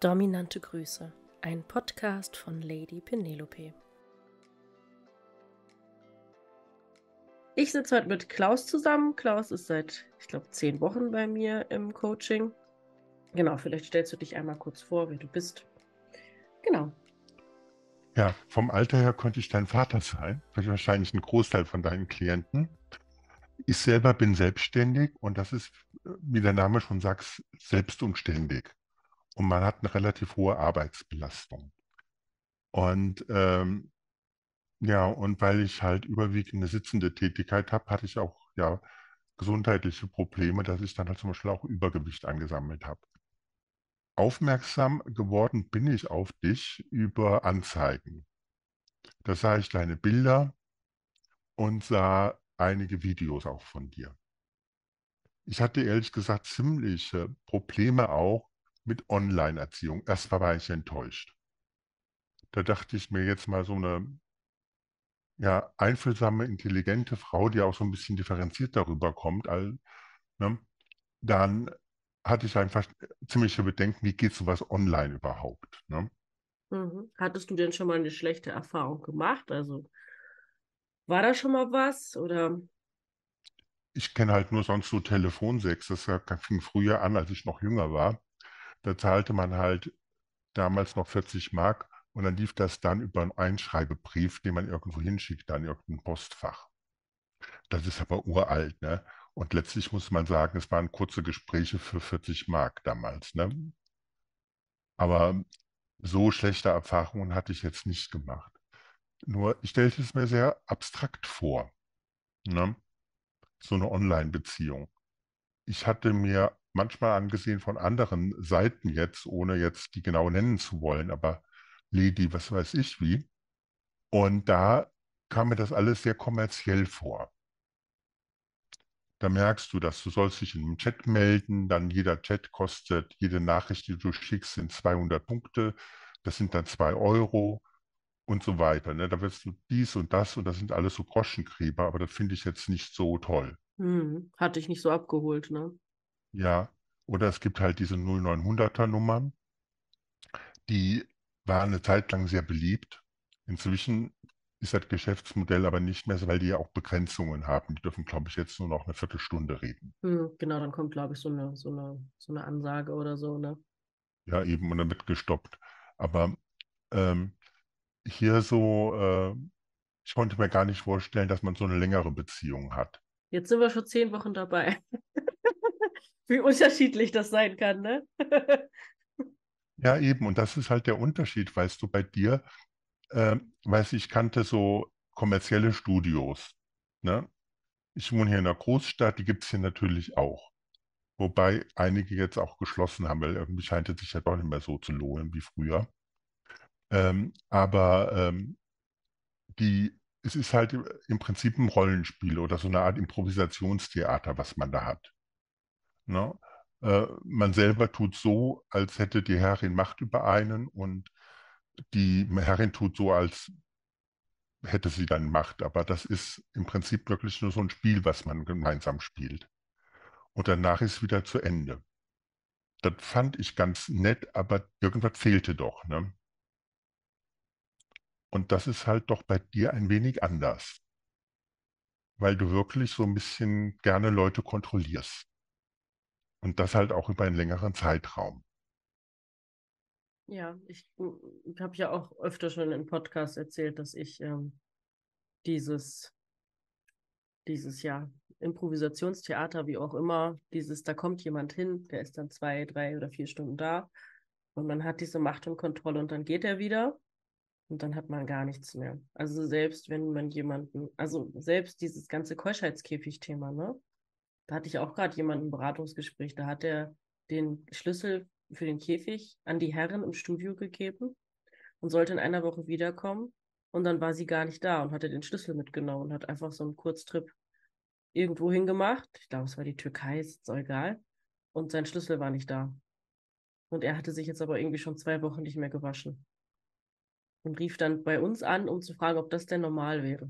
Dominante Grüße, ein Podcast von Lady Penelope. Ich sitze heute mit Klaus zusammen. Klaus ist seit, 10 Wochen bei mir im Coaching. Genau, vielleicht stellst du dich einmal kurz vor, wer du bist. Genau. Ja, vom Alter her könnte ich dein Vater sein, wahrscheinlich ein Großteil von deinen Klienten. Ich selber bin selbstständig und das ist, wie der Name schon sagt, selbst und ständig. Und man hat eine relativ hohe Arbeitsbelastung. Und ja, und weil ich halt überwiegend eine sitzende Tätigkeit habe, hatte ich auch ja gesundheitliche Probleme, dass ich dann halt zum Beispiel auch Übergewicht angesammelt habe. Aufmerksam geworden bin ich auf dich über Anzeigen. Da sah ich deine Bilder und sah einige Videos auch von dir. Ich hatte ehrlich gesagt ziemliche Probleme auch mit Online-Erziehung. Erst war ich enttäuscht. Da dachte ich mir jetzt mal so eine ja, einfühlsame, intelligente Frau, die auch so ein bisschen differenziert darüber kommt, ne, dann hatte ich einfach ziemliche Bedenken, wie geht sowas online überhaupt? Ne? Hattest du denn schon mal eine schlechte Erfahrung gemacht? Also war da schon mal was? Oder? Ich kenne halt nur sonst so Telefonsex. Fing früher an, als ich noch jünger war. Da zahlte man halt damals noch 40 Mark und dann lief das dann über einen Einschreibebrief, den man irgendwo hinschickt, an irgendein Postfach. Das ist aber uralt, ne? Und letztlich muss man sagen, es waren kurze Gespräche für 40 Mark damals, ne? Aber so schlechte Erfahrungen hatte ich jetzt nicht gemacht. Nur, ich stellte es mir sehr abstrakt vor, ne? So eine Online-Beziehung. Ich hatte mir manchmal angesehen von anderen Seiten jetzt, ohne jetzt die genau nennen zu wollen, aber Lady, was weiß ich wie. Und da kam mir das alles sehr kommerziell vor. Da merkst du, dass du sollst dich in einem Chat melden, dann jeder Chat kostet, jede Nachricht, die du schickst, sind 200 Punkte, das sind dann 2 Euro und so weiter. Ne? Da wirst du dies und das sind alles so Groschengräber, aber das finde ich jetzt nicht so toll. Hatte ich nicht so abgeholt, ne? Ja, oder es gibt halt diese 0900er Nummern, die waren eine Zeit lang sehr beliebt. Inzwischen ist das Geschäftsmodell aber nicht mehr so, weil die ja auch Begrenzungen haben. Die dürfen, glaube ich, jetzt nur noch eine Viertelstunde reden. Genau, dann kommt, glaube ich, so eine Ansage oder so, ne? Ja, eben, und dann wird gestoppt. Aber ähm, hier so, ich konnte mir gar nicht vorstellen, dass man so eine längere Beziehung hat. Jetzt sind wir schon 10 Wochen dabei. Wie unterschiedlich das sein kann, ne? Ja, eben, und das ist halt der Unterschied, weißt du, bei dir, ich kannte so kommerzielle Studios. Ne? Ich wohne hier in einer Großstadt, die gibt es hier natürlich auch. Wobei einige jetzt auch geschlossen haben, weil irgendwie scheint es sich ja doch nicht mehr so zu lohnen wie früher. Aber es ist halt im Prinzip ein Rollenspiel oder so eine Art Improvisationstheater, was man da hat. Ne? Man selber tut so, als hätte die Herrin Macht über einen und die Herrin tut so, als hätte sie dann Macht. Aber das ist im Prinzip wirklich nur so ein Spiel, was man gemeinsam spielt. Und danach ist wieder zu Ende. Das fand ich ganz nett, aber irgendwas fehlte doch. Ne? Und das ist halt doch bei dir ein wenig anders, weil du wirklich so ein bisschen gerne Leute kontrollierst. Und das halt auch über einen längeren Zeitraum. Ja, ich habe ja auch öfter schon im Podcast erzählt, dass ich dieses, dieses ja, Improvisationstheater, wie auch immer, da kommt jemand hin, der ist dann 2, 3 oder 4 Stunden da und man hat diese Macht und Kontrolle und dann geht er wieder und dann hat man gar nichts mehr. Also selbst wenn man also selbst dieses ganze Keuschheitskäfig-Thema, ne? Da hatte ich auch gerade jemanden im Beratungsgespräch, da hat er den Schlüssel für den Käfig an die Herrin im Studio gegeben und sollte in einer Woche wiederkommen. Und dann war sie gar nicht da und hatte den Schlüssel mitgenommen und hat einfach so einen Kurztrip irgendwo hingemacht. Ich glaube, es war die Türkei, ist auch egal. Und sein Schlüssel war nicht da. Und er hatte sich jetzt aber irgendwie schon 2 Wochen nicht mehr gewaschen. Und rief dann bei uns an, um zu fragen, ob das denn normal wäre.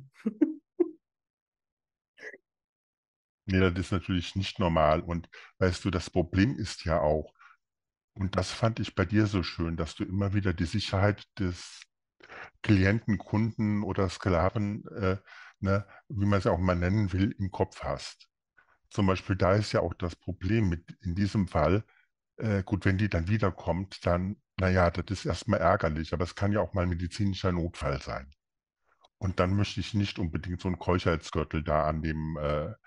Nee, das ist natürlich nicht normal. Und weißt du, das Problem ist ja auch, Und das fand ich bei dir so schön, dass du immer wieder die Sicherheit des Klienten, Kunden oder Sklaven, ne, wie man es auch mal nennen will, im Kopf hast. Zum Beispiel da ist ja auch das Problem mit in diesem Fall, gut, wenn die dann wiederkommt, dann, naja, das ist erstmal ärgerlich, aber es kann ja auch mal ein medizinischer Notfall sein. Und dann möchte ich nicht unbedingt so ein Keuchheitsgürtel da an dem,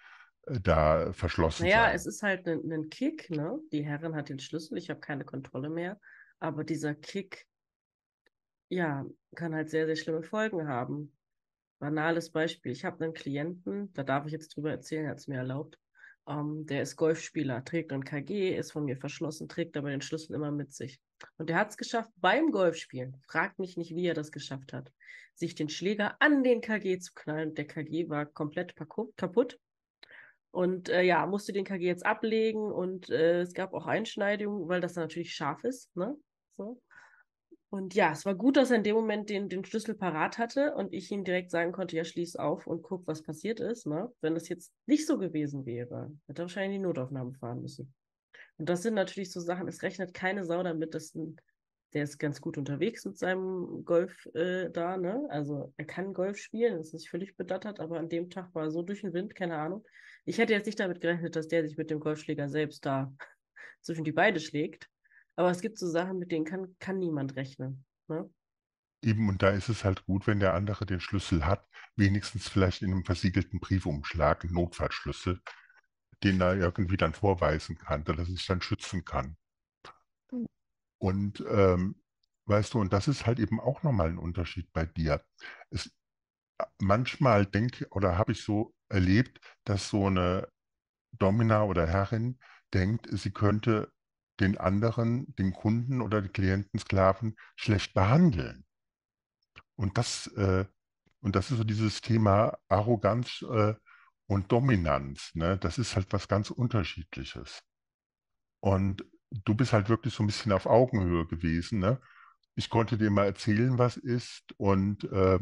da verschlossen Naja, es sein. ist halt ein Kick, ne? Die Herrin hat den Schlüssel, ich habe keine Kontrolle mehr. Aber dieser Kick, ja, kann halt sehr, sehr schlimme Folgen haben. Banales Beispiel. Ich habe einen Klienten, da darf ich jetzt drüber erzählen, er hat es mir erlaubt. Der ist Golfspieler, trägt ein KG, ist von mir verschlossen, trägt aber den Schlüssel immer mit sich. Und er hat es geschafft, beim Golfspielen, fragt mich nicht, wie er das geschafft hat, sich den Schläger an den KG zu knallen. Der KG war komplett kaputt. Und ja, musste den KG jetzt ablegen und es gab auch Einschneidungen, weil das dann natürlich scharf ist, ne? So. Und ja, es war gut, dass er in dem Moment den Schlüssel parat hatte und ich ihm direkt sagen konnte, ja, schließ auf und guck, was passiert ist. Ne? Wenn das jetzt nicht so gewesen wäre, hätte er wahrscheinlich in die Notaufnahme fahren müssen. Und das sind natürlich so Sachen, es rechnet keine Sau damit, der ist ganz gut unterwegs mit seinem Golf da, ne? Also er kann Golf spielen, ist nicht völlig bedattert, aber an dem Tag war er so durch den Wind, keine Ahnung. Ich hätte jetzt nicht damit gerechnet, dass der sich mit dem Golfschläger selbst da zwischen die Beine schlägt. Aber es gibt so Sachen, mit denen kann niemand rechnen. Ne? Eben, und da ist es halt gut, wenn der andere den Schlüssel hat, wenigstens vielleicht in einem versiegelten Briefumschlag, einen Notfallschlüssel, den er irgendwie dann vorweisen kann, dass er sich dann schützen kann. Und weißt du, und das ist halt eben auch nochmal ein Unterschied bei dir. Es, manchmal denke oder habe ich so erlebt, dass so eine Domina oder Herrin denkt, sie könnte den anderen, den Kunden oder den Klienten, Sklaven schlecht behandeln. Und das ist so dieses Thema Arroganz und Dominanz. Ne? Das ist halt was ganz Unterschiedliches. Und du bist halt wirklich so ein bisschen auf Augenhöhe gewesen. Ne? Ich konnte dir mal erzählen, was ist. Und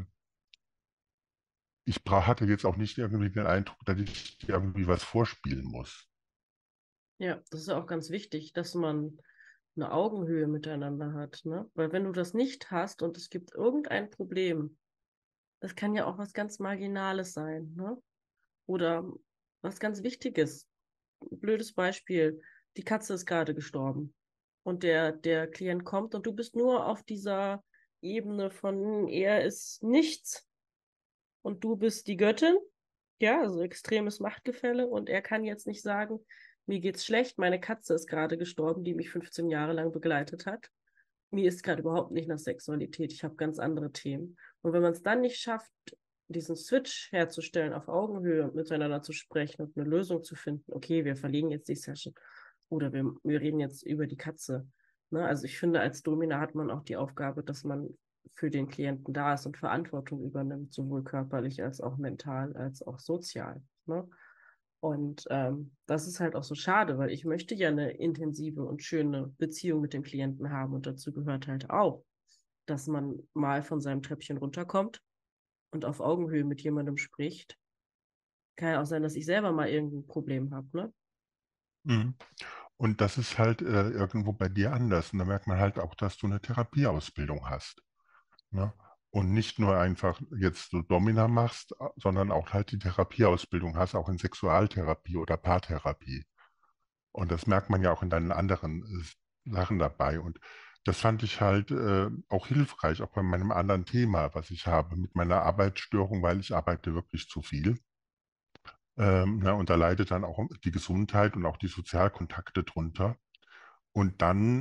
hatte jetzt auch nicht irgendwie den Eindruck, dass ich dir irgendwie was vorspielen muss. Ja, das ist ja auch ganz wichtig, dass man eine Augenhöhe miteinander hat, ne? Weil wenn du das nicht hast und es gibt irgendein Problem, das kann ja auch was ganz Marginales sein, ne? Oder was ganz Wichtiges. Blödes Beispiel, die Katze ist gerade gestorben und der Klient kommt und du bist nur auf dieser Ebene von er ist nichts und du bist die Göttin. Ja, also extremes Machtgefälle und er kann jetzt nicht sagen, mir geht's schlecht, meine Katze ist gerade gestorben, die mich 15 Jahre lang begleitet hat. Mir ist gerade überhaupt nicht nach Sexualität, ich habe ganz andere Themen. Und wenn man es dann nicht schafft, diesen Switch herzustellen, auf Augenhöhe und miteinander zu sprechen und eine Lösung zu finden, okay, wir verlegen jetzt die Session oder wir reden jetzt über die Katze. Ne? Also ich finde, als Domina hat man auch die Aufgabe, dass man für den Klienten da ist und Verantwortung übernimmt, sowohl körperlich als auch mental, als auch sozial. Ne? Und das ist halt auch so schade, weil ich möchte ja eine intensive und schöne Beziehung mit dem Klienten haben. Und dazu gehört halt auch, dass man mal von seinem Treppchen runterkommt und auf Augenhöhe mit jemandem spricht. Kann ja auch sein, dass ich selber mal irgendein Problem habe, ne? Mhm. Und das ist halt irgendwo bei dir anders. Und da merkt man halt auch, dass du eine Therapieausbildung hast. Ne? Und nicht nur einfach jetzt so Domina machst, sondern auch halt die Therapieausbildung hast, auch in Sexualtherapie oder Paartherapie. Und das merkt man ja auch in deinen anderen Sachen dabei. Und das fand ich halt auch hilfreich, auch bei meinem anderen Thema, was ich habe, mit meiner Arbeitsstörung, weil ich arbeite wirklich zu viel. Ne, und da leidet dann auch die Gesundheit und auch die Sozialkontakte drunter. Und dann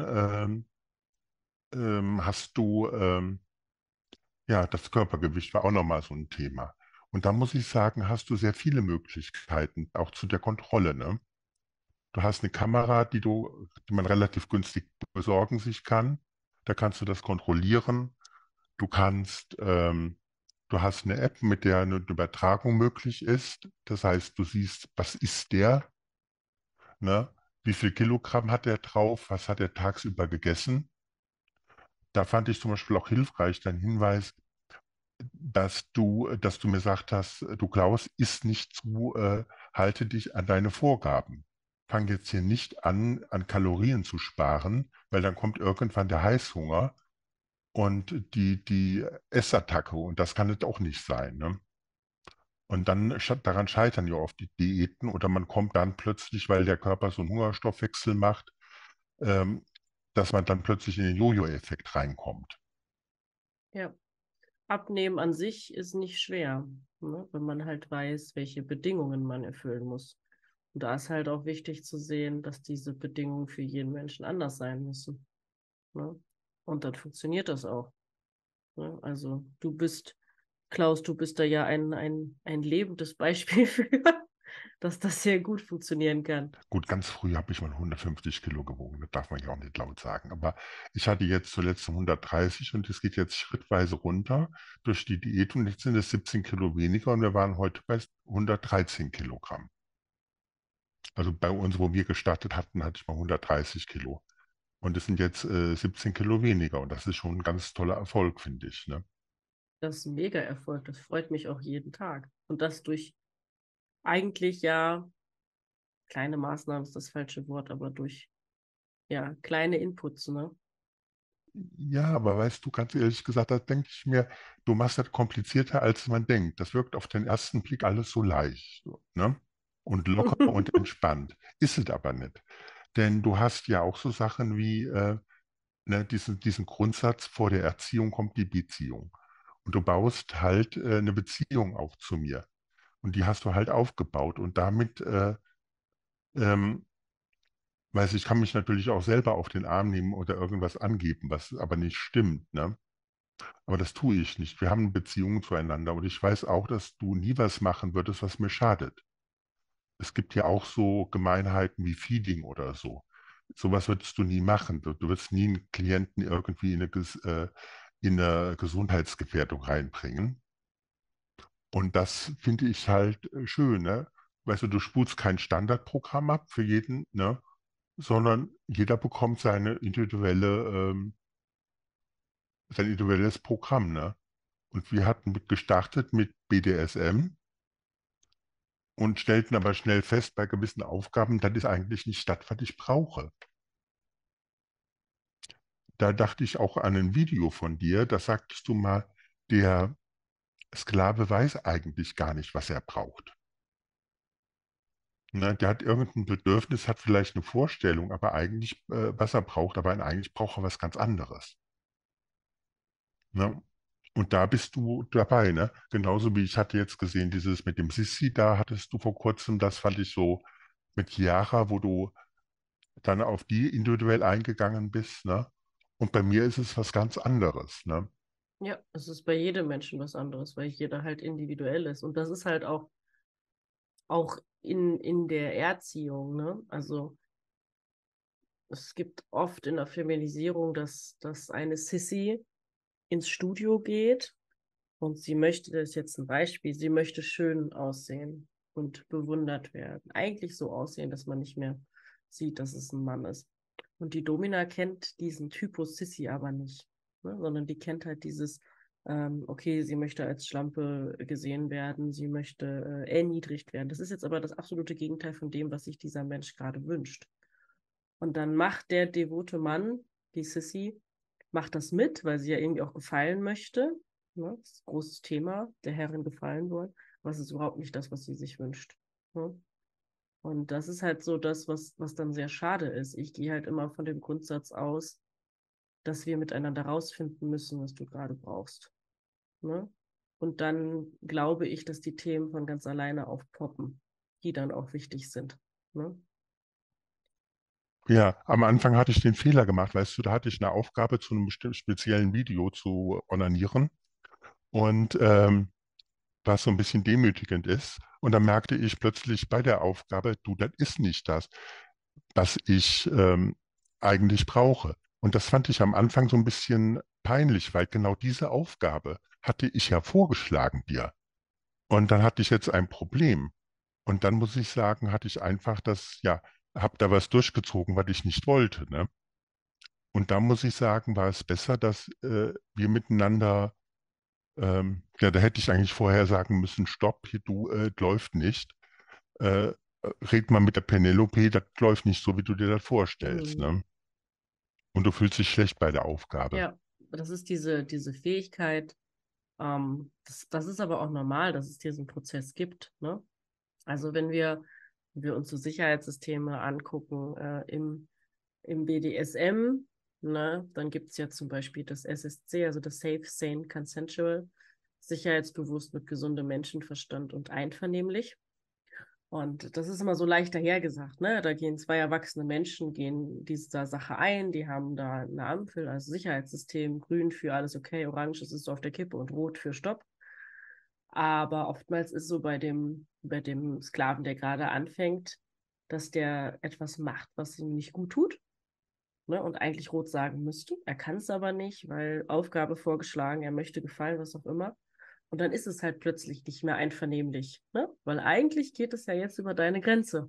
hast du ja, das Körpergewicht war auch nochmal so ein Thema. Und da muss ich sagen, hast du sehr viele Möglichkeiten, auch zu der Kontrolle, ne? Du hast eine Kamera, die man relativ günstig besorgen sich kann. Da kannst du das kontrollieren. Du kannst, du hast eine App, mit der eine Übertragung möglich ist. Das heißt, du siehst, was ist der, ne? Wie viel Kilogramm hat der drauf? Was hat er tagsüber gegessen? Da fand ich zum Beispiel auch hilfreich dein Hinweis, dass du mir gesagt hast, du Klaus, isst nicht zu, halte dich an deine Vorgaben. fange jetzt hier nicht an Kalorien zu sparen, weil dann kommt irgendwann der Heißhunger und die Essattacke und das kann es auch nicht sein. Ne? Und dann daran scheitern ja oft die Diäten oder man kommt dann plötzlich, weil der Körper so einen Hungerstoffwechsel macht, ähm, dass man dann plötzlich in den Jojo-Effekt reinkommt. Ja. Abnehmen an sich ist nicht schwer, ne? Wenn man halt weiß, welche Bedingungen man erfüllen muss. Und da ist halt auch wichtig zu sehen, dass diese Bedingungen für jeden Menschen anders sein müssen. Ne? Und dann funktioniert das auch. Ne? Also Klaus, du bist da ja ein lebendes Beispiel für, dass das sehr gut funktionieren kann. Gut, ganz früh habe ich mal 150 Kilo gewogen, das darf man ja auch nicht laut sagen. Aber ich hatte jetzt zuletzt 130 und es geht jetzt schrittweise runter durch die Diät und jetzt sind es 17 Kilo weniger und wir waren heute bei 113 Kilogramm. Also bei uns, wo wir gestartet hatten, hatte ich mal 130 Kilo. Und es sind jetzt 17 Kilo weniger und das ist schon ein ganz toller Erfolg, finde ich. Ne? Das ist ein Mega-Erfolg. Das freut mich auch jeden Tag. Und das durch eigentlich ja kleine Maßnahmen ist das falsche Wort, aber durch ja kleine Inputs, ne? Ja, aber weißt du, ganz ehrlich gesagt, da denke ich mir, du machst das komplizierter, als man denkt. Das wirkt auf den ersten Blick alles so leicht, so, ne? Und locker und entspannt. Ist es aber nicht. Denn du hast ja auch so Sachen wie ne, diesen Grundsatz, vor der Erziehung kommt die Beziehung. Und du baust halt eine Beziehung auf zu mir. Und die hast du halt aufgebaut. Und damit, ähm, weiß ich, kann mich natürlich auch selber auf den Arm nehmen oder irgendwas angeben, was aber nicht stimmt, ne? Aber das tue ich nicht. Wir haben Beziehungen zueinander und ich weiß auch, dass du nie was machen würdest, was mir schadet. Es gibt ja auch so Gemeinheiten wie Feeding oder so. Sowas würdest du nie machen. Du würdest nie einen Klienten irgendwie in eine Gesundheitsgefährdung reinbringen. Und das finde ich halt schön. Ne? Weißt du, du spulst kein Standardprogramm ab für jeden, ne? Sondern jeder bekommt sein individuelles Programm. Ne? Und wir hatten gestartet mit BDSM und stellten aber schnell fest, bei gewissen Aufgaben, das ist eigentlich nicht das, was ich brauche. Da dachte ich auch an ein Video von dir, da sagtest du mal, der Sklave weiß eigentlich gar nicht, was er braucht. Ne, der hat irgendein Bedürfnis, hat vielleicht eine Vorstellung, aber eigentlich, was er braucht, aber eigentlich braucht er was ganz anderes. Ne? Und da bist du dabei, ne? Genauso wie ich hatte jetzt gesehen, dieses mit dem Sissi, da hattest du vor kurzem, das fand ich so mit Chiara, wo du dann auf die individuell eingegangen bist, ne? Und bei mir ist es was ganz anderes, ne? Ja, es ist bei jedem Menschen was anderes, weil jeder halt individuell ist. Und das ist halt auch in der Erziehung, ne? Also es gibt oft in der Feminisierung, dass eine Sissy ins Studio geht und sie möchte, das ist jetzt ein Beispiel, sie möchte schön aussehen und bewundert werden. Eigentlich so aussehen, dass man nicht mehr sieht, dass es ein Mann ist. Und die Domina kennt diesen Typus Sissy aber nicht, ne? Sondern die kennt halt dieses, okay, sie möchte als Schlampe gesehen werden, sie möchte erniedrigt werden. Das ist jetzt aber das absolute Gegenteil von dem, was sich dieser Mensch gerade wünscht. Und dann macht der devote Mann, die Sissy, macht das mit, weil sie ja irgendwie auch gefallen möchte. Ne? Das ist ein großes Thema, der Herrin gefallen wollen. Aber es ist überhaupt nicht das, was sie sich wünscht. Ne? Und das ist halt so das, was dann sehr schade ist. Ich gehe halt immer von dem Grundsatz aus, dass wir miteinander rausfinden müssen, was du gerade brauchst. Ne? Und dann glaube ich, dass die Themen von ganz alleine aufpoppen, die dann auch wichtig sind. Ne? Ja, am Anfang hatte ich den Fehler gemacht, weißt du, da hatte ich eine Aufgabe zu einem bestimmten speziellen Video zu onanieren und was so ein bisschen demütigend ist. Und dann merkte ich plötzlich bei der Aufgabe, du, das ist nicht das, was ich eigentlich brauche. Und das fand ich am Anfang so ein bisschen peinlich, weil genau diese Aufgabe hatte ich ja vorgeschlagen dir. Und dann hatte ich jetzt ein Problem. Und dann muss ich sagen, hatte ich einfach ja, habe da was durchgezogen, was ich nicht wollte, ne? Und da muss ich sagen, war es besser, dass wir miteinander, ja, da hätte ich eigentlich vorher sagen müssen, stopp, hier, du, läuft nicht. red mal mit der Penelope, das läuft nicht so, wie du dir das vorstellst, Mhm. ne? Und du fühlst dich schlecht bei der Aufgabe. Ja, das ist diese Fähigkeit. Das ist aber auch normal, dass es diesen Prozess gibt, ne? Also wenn wir uns so Sicherheitssysteme angucken, im BDSM, ne, dann gibt es ja zum Beispiel das SSC, also das Safe, Sane, Consensual, sicherheitsbewusst mit gesundem Menschenverstand und einvernehmlich. Und das ist immer so leicht dahergesagt, ne? Da gehen zwei erwachsene Menschen, gehen dieser Sache ein, die haben da eine Ampel, also Sicherheitssystem, grün für alles okay, orange ist es so auf der Kippe und rot für Stopp. Aber oftmals ist so bei dem Sklaven, der gerade anfängt, dass der etwas macht, was ihm nicht gut tut, ne? Und eigentlich rot sagen müsste. Er kann es aber nicht, weil Aufgabe vorgeschlagen, er möchte gefallen, was auch immer. Und dann ist es halt plötzlich nicht mehr einvernehmlich, ne? Weil eigentlich geht es ja jetzt über deine Grenze.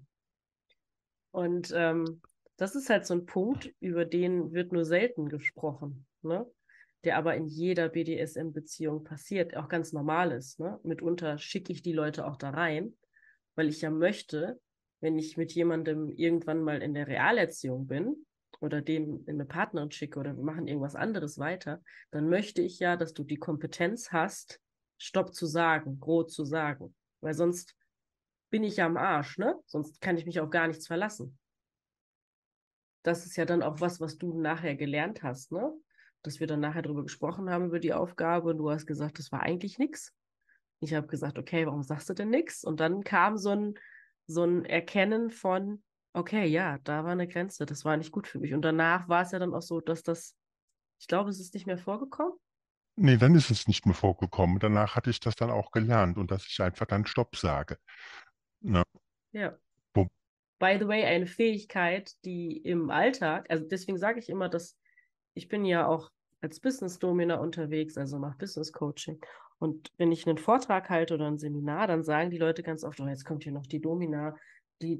Und das ist halt so ein Punkt, über den wird nur selten gesprochen, ne? Der aber in jeder BDSM-Beziehung passiert, auch ganz normal ist. Ne? Mitunter schicke ich die Leute auch da rein, weil ich ja möchte, wenn ich mit jemandem irgendwann mal in der Realerziehung bin oder den in eine Partnerin schicke oder wir machen irgendwas anderes weiter, dann möchte ich ja, dass du die Kompetenz hast, Stopp zu sagen, Rot zu sagen. Weil sonst bin ich ja am Arsch, ne? Sonst kann ich mich auf gar nichts verlassen. Das ist ja dann auch was, was du nachher gelernt hast, ne? Dass wir dann nachher darüber gesprochen haben, über die Aufgabe und du hast gesagt, das war eigentlich nichts. Ich habe gesagt, okay, warum sagst du denn nichts? Und dann kam so ein Erkennen von, okay, ja, da war eine Grenze, das war nicht gut für mich. Und danach war es ja dann auch so, dass das, ich glaube, es ist nicht mehr vorgekommen. Nee, dann ist es nicht mehr vorgekommen. Danach hatte ich das dann auch gelernt und dass ich einfach dann Stopp sage. Ne? Ja. Wo, By the way, eine Fähigkeit, die im Alltag, also deswegen sage ich immer, dass ich bin ja auch als Business Domina unterwegs, also mache Business Coaching. Und wenn ich einen Vortrag halte oder ein Seminar, dann sagen die Leute ganz oft, oh, jetzt kommt hier noch die Domina, die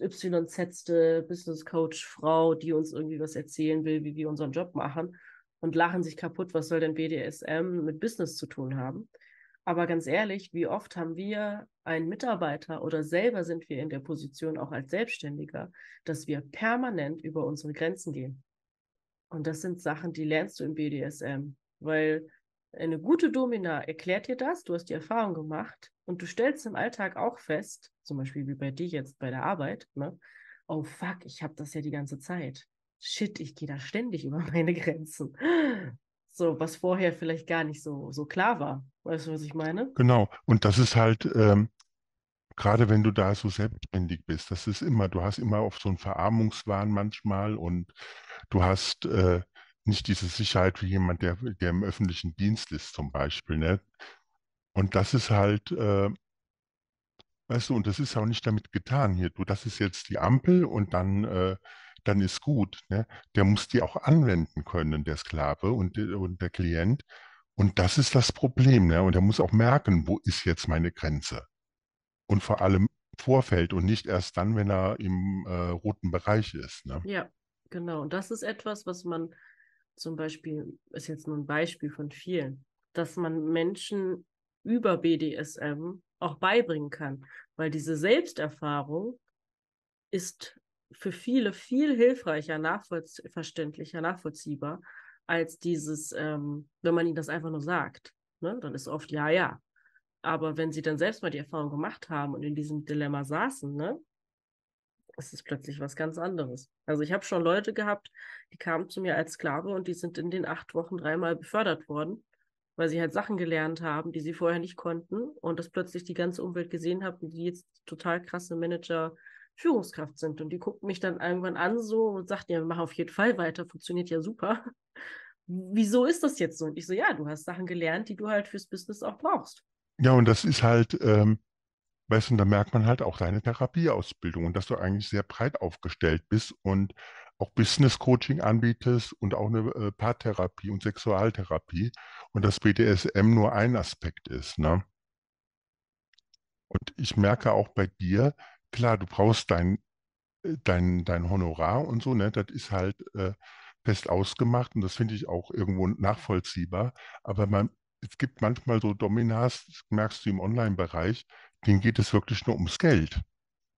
XYZ Business Coach Frau, die uns irgendwie was erzählen will, wie wir unseren Job machen und lachen sich kaputt, was soll denn BDSM mit Business zu tun haben? Aber ganz ehrlich, wie oft haben wir einen Mitarbeiter oder selber sind wir in der Position auch als Selbstständiger, dass wir permanent über unsere Grenzen gehen? Und das sind Sachen, die lernst du im BDSM, weil eine gute Domina erklärt dir das, du hast die Erfahrung gemacht und du stellst im Alltag auch fest, zum Beispiel wie bei dir jetzt bei der Arbeit, ne? Oh fuck, ich habe das ja die ganze Zeit. Shit, ich gehe da ständig über meine Grenzen. So, was vorher vielleicht gar nicht so klar war. Weißt du, was ich meine? genau. Und das ist halt, gerade wenn du da so selbstständig bist, das ist immer, du hast immer auf so einen Verarmungswahn manchmal und du hast nicht diese Sicherheit wie jemand, der im öffentlichen Dienst ist zum Beispiel, ne? Und das ist halt, weißt du, und das ist auch nicht damit getan hier. Du, das ist jetzt die Ampel und dann ist gut, ne? Der muss die auch anwenden können, der Sklave und der Klient. Und das ist das Problem, ne? Und er muss auch merken, wo ist jetzt meine Grenze? Und vor allem im Vorfeld und nicht erst dann, wenn er im roten Bereich ist, ne? Ja, genau. Und das ist etwas, was man zum Beispiel, ist jetzt nur ein Beispiel von vielen, dass man Menschen über BDSM auch beibringen kann. Weil diese Selbsterfahrung ist für viele viel hilfreicher, verständlicher, nachvollziehbar, als dieses, wenn man ihnen das einfach nur sagt. Ne? Dann ist oft ja, ja. Aber wenn sie dann selbst mal die Erfahrung gemacht haben und in diesem Dilemma saßen, ne, es ist plötzlich was ganz anderes. Also ich habe schon Leute gehabt, die kamen zu mir als Sklave und die sind in den 8 Wochen dreimal befördert worden, weil sie halt Sachen gelernt haben, die sie vorher nicht konnten und das plötzlich die ganze Umwelt gesehen hat und die jetzt total krasse Manager, Führungskraft sind. Und die guckten mich dann irgendwann an so und sagten, ja, wir machen auf jeden Fall weiter, funktioniert ja super. Wieso ist das jetzt so? Und ich so, ja, du hast Sachen gelernt, die du halt fürs Business auch brauchst. Ja, und das ist halt, weißt du, da merkt man halt auch deine Therapieausbildung und dass du eigentlich sehr breit aufgestellt bist und auch Business Coaching anbietest und auch eine Paartherapie und Sexualtherapie und das BDSM nur ein Aspekt ist, ne? Und ich merke auch bei dir, klar, du brauchst dein Honorar und so, ne? Das ist halt fest ausgemacht und das finde ich auch irgendwo nachvollziehbar. Aber es gibt manchmal so Dominas, das merkst du im Online-Bereich, denen geht es wirklich nur ums Geld.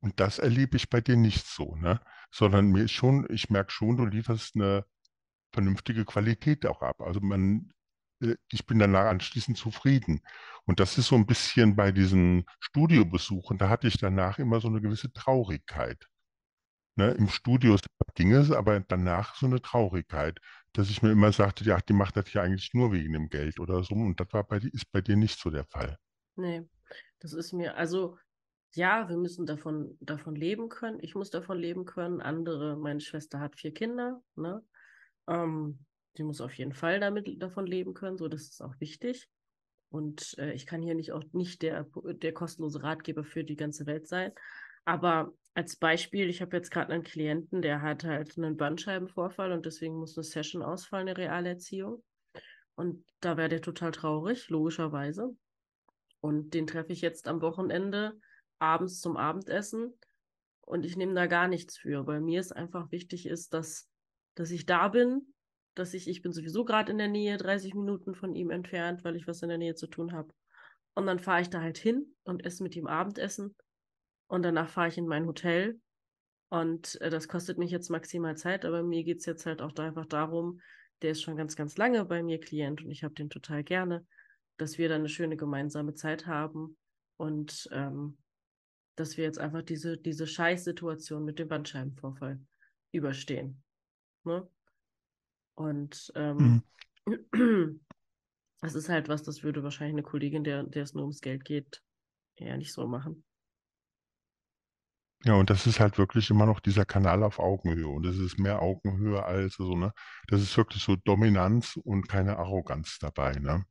Und das erlebe ich bei dir nicht so, ne? Sondern ich merke schon, du lieferst eine vernünftige Qualität auch ab. Also ich bin danach anschließend zufrieden. Und das ist so ein bisschen bei diesen Studiobesuchen, da hatte ich danach immer so eine gewisse Traurigkeit. Ne? Im Studio ging es, aber danach so eine Traurigkeit, dass ich mir immer sagte, ja, die macht das ja eigentlich nur wegen dem Geld oder so. Und das ist bei dir nicht so der Fall. Nee, das ist mir, also ja, wir müssen davon leben können. Ich muss davon leben können. Andere, meine Schwester hat 4 Kinder, ne? Die muss auf jeden Fall davon leben können, so das ist auch wichtig. Und ich kann hier nicht der kostenlose Ratgeber für die ganze Welt sein. Aber als Beispiel, ich habe jetzt gerade einen Klienten, der hat halt einen Bandscheibenvorfall und deswegen muss eine Session ausfallen, eine Realerziehung. Und da wäre der total traurig, logischerweise. Und den treffe ich jetzt am Wochenende abends zum Abendessen und ich nehme da gar nichts für, weil mir es einfach wichtig ist, dass ich da bin, ich bin sowieso gerade in der Nähe, 30 Minuten von ihm entfernt, weil ich was in der Nähe zu tun habe. Und dann fahre ich da halt hin und esse mit ihm Abendessen und danach fahre ich in mein Hotel und das kostet mich jetzt maximal Zeit, aber mir geht es jetzt halt auch da einfach darum, der ist schon ganz, ganz lange bei mir Klient und ich habe den total gerne, dass wir dann eine schöne gemeinsame Zeit haben und dass wir jetzt einfach diese Scheißsituation mit dem Bandscheibenvorfall überstehen. Ne? Und Mhm. das ist halt was, das würde wahrscheinlich eine Kollegin, der es nur ums Geld geht, eher nicht so machen. Ja, und das ist halt wirklich immer noch dieser Kanal auf Augenhöhe. Und das ist mehr Augenhöhe als so, ne? Das ist wirklich so Dominanz und keine Arroganz dabei, ne?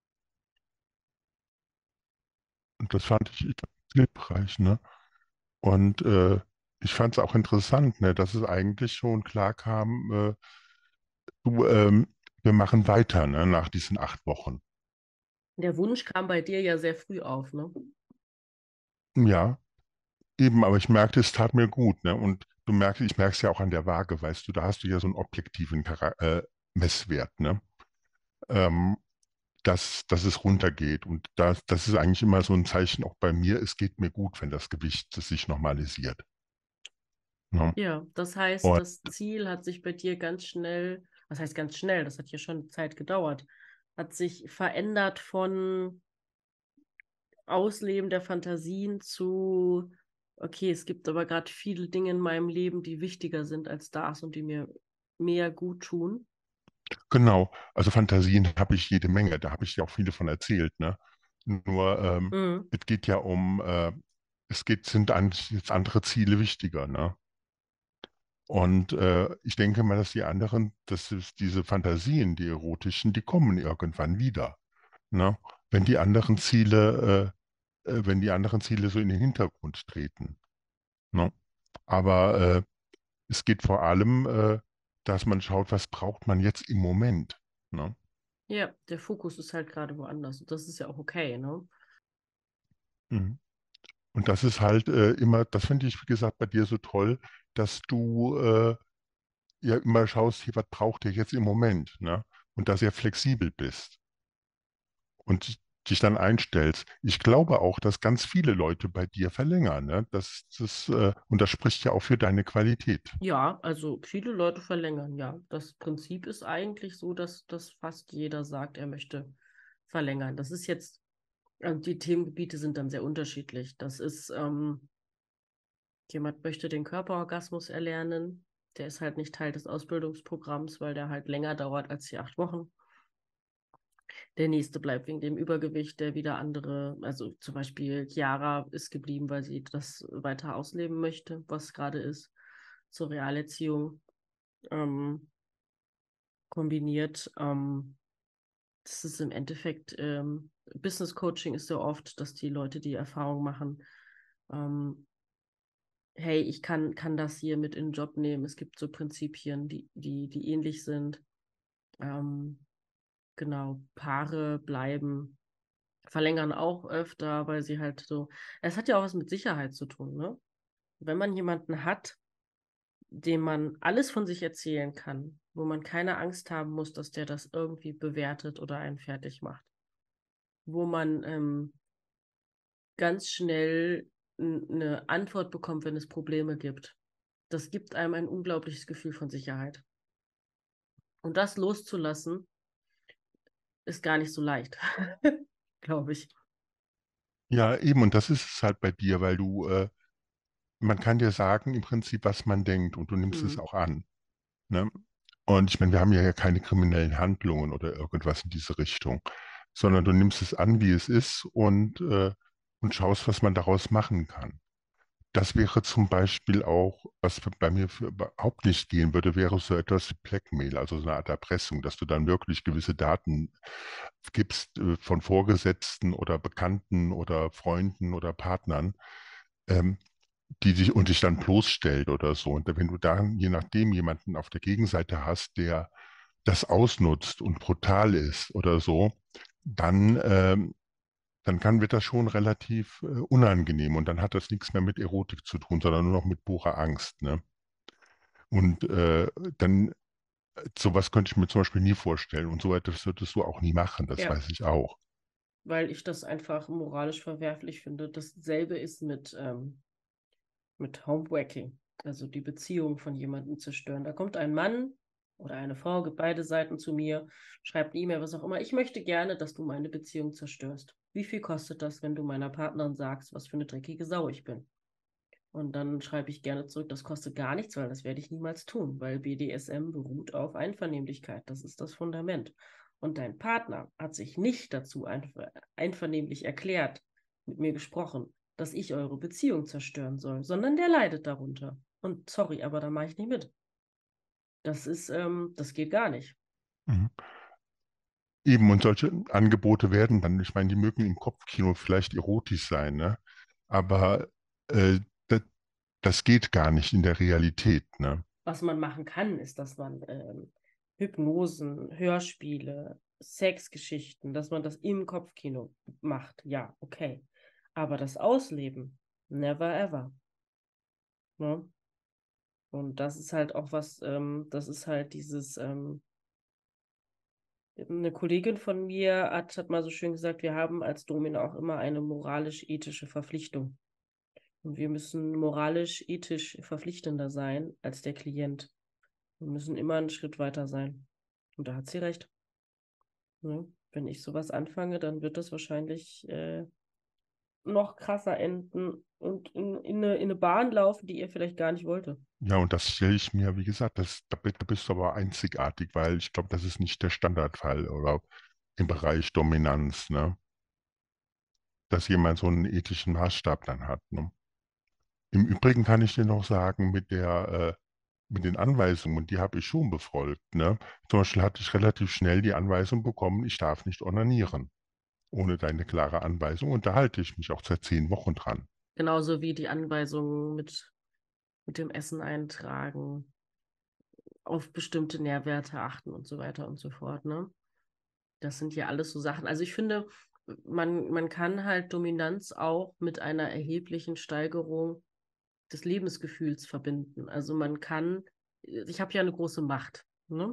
Und das fand ich hilfreich, ne? Und ich fand es auch interessant, ne, dass es eigentlich schon klar kam, du, wir machen weiter, ne, nach diesen 8 Wochen. Der Wunsch kam bei dir ja sehr früh auf, ne? Ja, eben, aber ich merkte, es tat mir gut, ne? Und ich merke es ja auch an der Waage, weißt du, da hast du ja so einen objektiven Messwert, ne? Ähm, dass es runtergeht. Und das ist eigentlich immer so ein Zeichen auch bei mir, es geht mir gut, wenn das Gewicht sich normalisiert. Ne? Ja, das heißt, Und das Ziel hat sich bei dir ganz schnell, was heißt ganz schnell, das hat ja schon Zeit gedauert, hat sich verändert von Ausleben der Fantasien zu, okay, es gibt aber gerade viele Dinge in meinem Leben, die wichtiger sind als das und die mir mehr gut tun. genau, also Fantasien habe ich jede Menge, da habe ich dir auch viele von erzählt, ne? Nur Mhm. es geht ja sind eigentlich jetzt andere Ziele wichtiger, ne? Und ich denke mal, dass diese Fantasien, die erotischen, die kommen irgendwann wieder, ne? Wenn die anderen wenn die anderen Ziele so in den Hintergrund treten, ne? Aber es geht vor allem, dass man schaut, was braucht man jetzt im Moment, ne? Ja, der Fokus ist halt gerade woanders. Und das ist ja auch okay, ne? Mhm. Und das ist halt immer, das finde ich, wie gesagt, bei dir so toll, dass du ja immer schaust, hier, was braucht ihr jetzt im Moment, ne? Und da sehr flexibel bist und dich dann einstellst. Ich glaube auch, dass ganz viele Leute bei dir verlängern, ne? Und das spricht ja auch für deine Qualität. Ja, also viele Leute verlängern, ja. Das Prinzip ist eigentlich so, dass fast jeder sagt, er möchte verlängern. Das ist jetzt, die Themengebiete sind dann sehr unterschiedlich. Das ist, jemand möchte den Körperorgasmus erlernen. Der ist halt nicht Teil des Ausbildungsprogramms, weil der halt länger dauert als die 8 Wochen. Der nächste bleibt wegen dem Übergewicht, der wieder andere, also zum Beispiel Chiara ist geblieben, weil sie das weiter ausleben möchte, was gerade ist, zur Realerziehung kombiniert. Das ist im Endeffekt, Business Coaching ist ja oft, dass die Leute die Erfahrung machen, ähm, hey, ich kann das hier mit in den Job nehmen. Es gibt so Prinzipien, die ähnlich sind. Ähm, genau, Paare bleiben, verlängern auch öfter, weil sie halt so, es hat ja auch was mit Sicherheit zu tun, ne? Wenn man jemanden hat, dem man alles von sich erzählen kann, wo man keine Angst haben muss, dass der das irgendwie bewertet oder einen fertig macht, wo man ganz schnell eine Antwort bekommt, wenn es Probleme gibt. Das gibt einem ein unglaubliches Gefühl von Sicherheit. Und das loszulassen, ist gar nicht so leicht, glaube ich. Ja, eben, und das ist es halt bei dir, weil man kann dir sagen im Prinzip, was man denkt und du nimmst es Mhm. auch an. Ne? Und ich meine, wir haben ja keine kriminellen Handlungen oder irgendwas in diese Richtung, sondern du nimmst es an, wie es ist und schaust, was man daraus machen kann. Das wäre zum Beispiel auch, was bei mir überhaupt nicht gehen würde, wäre so etwas wie Blackmail, also so eine Art Erpressung, dass du dann wirklich gewisse Daten gibst von Vorgesetzten oder Bekannten oder Freunden oder Partnern, ähm, die dich dann bloßstellt oder so. Und wenn du dann je nachdem jemanden auf der Gegenseite hast, der das ausnutzt und brutal ist oder so, dann, wird das schon relativ unangenehm und dann hat das nichts mehr mit Erotik zu tun, sondern nur noch mit purer Angst. Ne? Und dann, sowas könnte ich mir zum Beispiel nie vorstellen und so etwas würdest du auch nie machen, das Ja, weiß ich auch. weil ich das einfach moralisch verwerflich finde. Dasselbe ist mit Homewrecking, also die Beziehung von jemandem zerstören. Da kommt ein Mann oder eine Frau, gibt beide Seiten zu mir, schreibt eine E-Mail, was auch immer. Ich möchte gerne, dass du meine Beziehung zerstörst. Wie viel kostet das, wenn du meiner Partnerin sagst, was für eine dreckige Sau ich bin? Und dann schreibe ich gerne zurück, das kostet gar nichts, weil das werde ich niemals tun, weil BDSM beruht auf Einvernehmlichkeit. Das ist das Fundament. Und dein Partner hat sich nicht dazu einvernehmlich erklärt, mit mir gesprochen, dass ich eure Beziehung zerstören soll, sondern der leidet darunter. Und sorry, aber da mache ich nicht mit. Das geht gar nicht. Mhm. Eben, und solche Angebote werden dann, ich meine, die mögen im Kopfkino vielleicht erotisch sein, ne? Aber äh, das, das geht gar nicht in der Realität, ne? Was man machen kann, ist, dass man Hypnosen, Hörspiele, Sexgeschichten, dass man das im Kopfkino macht. Ja, okay. Aber das Ausleben, never ever. Ne? Und das ist halt auch was, das ist halt eine Kollegin von mir hat mal so schön gesagt, wir haben als Domina auch immer eine moralisch-ethische Verpflichtung. Und wir müssen moralisch-ethisch verpflichtender sein als der Klient. Wir müssen immer einen Schritt weiter sein. Und da hat sie recht. Ne? Wenn ich sowas anfange, dann wird das wahrscheinlich noch krasser enden und in eine Bahn laufen, die ihr vielleicht gar nicht wollte. Ja, und das stelle ich mir, wie gesagt, da bist du aber einzigartig, weil ich glaube, das ist nicht der Standardfall oder im Bereich Dominanz, ne? Dass jemand so einen ethischen Maßstab dann hat, ne? Im Übrigen kann ich dir noch sagen, mit den Anweisungen, und die habe ich schon befolgt, ne? Zum Beispiel hatte ich relativ schnell die Anweisung bekommen, ich darf nicht onanieren, ohne deine klare Anweisung. Und da halte ich mich auch seit 10 Wochen dran. Genauso wie die Anweisungen mit dem Essen eintragen, auf bestimmte Nährwerte achten und so weiter und so fort. Ne? Das sind ja alles so Sachen. Also ich finde, man kann halt Dominanz auch mit einer erheblichen Steigerung des Lebensgefühls verbinden. Also man kann, ich habe ja eine große Macht. Ne?